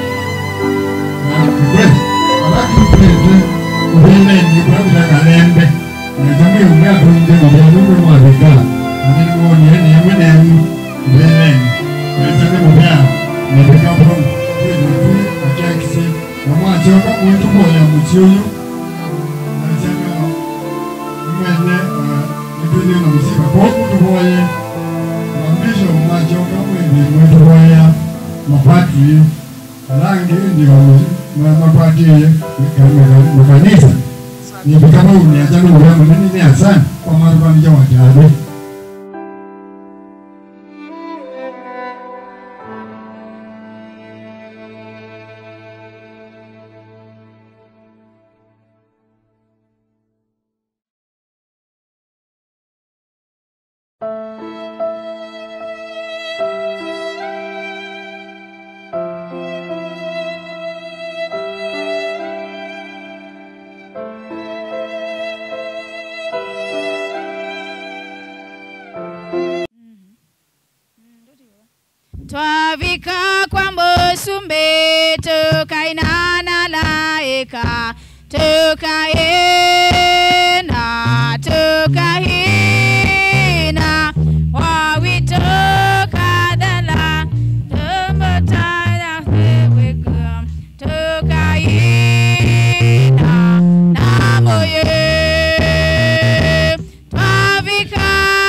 Ubele ni kwa bila kalembe na jamii umea kunje kwa Mungu mwafika na ni ni mwenye ubele na jamii umea na beka from ni akakisi na mwacho kwa mtu moja mchioyo na jamii mwenye ni na msiba kwa mtu moja na mbisho mwacho kwa mtu moja mapati rangi ndio mapati kanisa ni kama uniacha ndio mimi ni asante kwa mambo ya wajane. Twavika kwa mbosumbe tukainana laika tukahina wawito kadala tumbutana heweka tukahina namoye twavika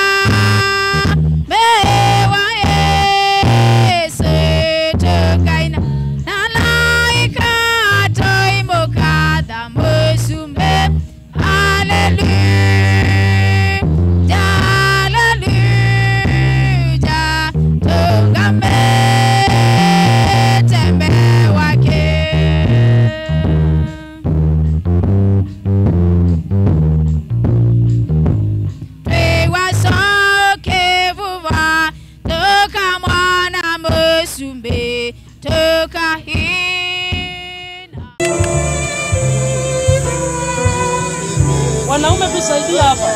tusaidie hapa.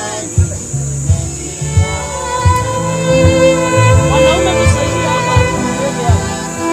Wanaume tusaidie hapa. Tuweke hapa.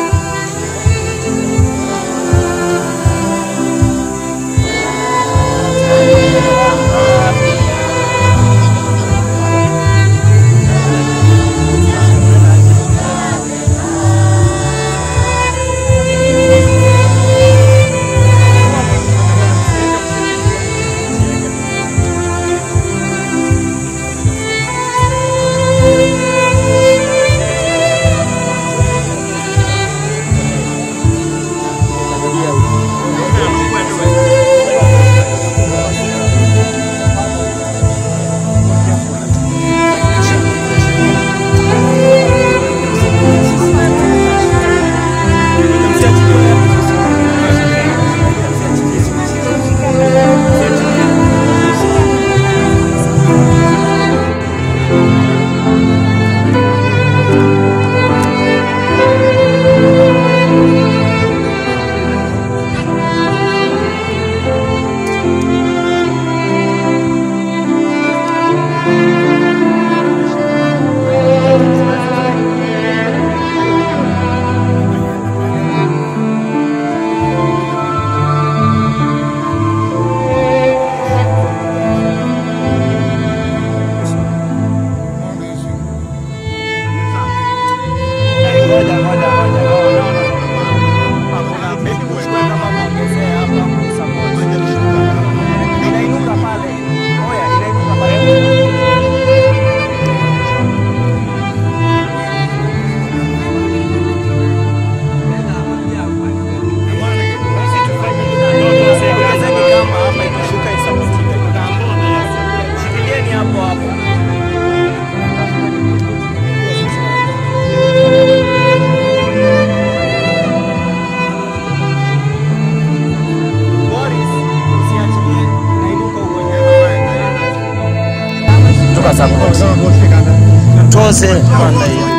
Tose panda hiyo.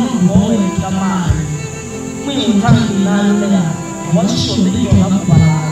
Mwini mtangi na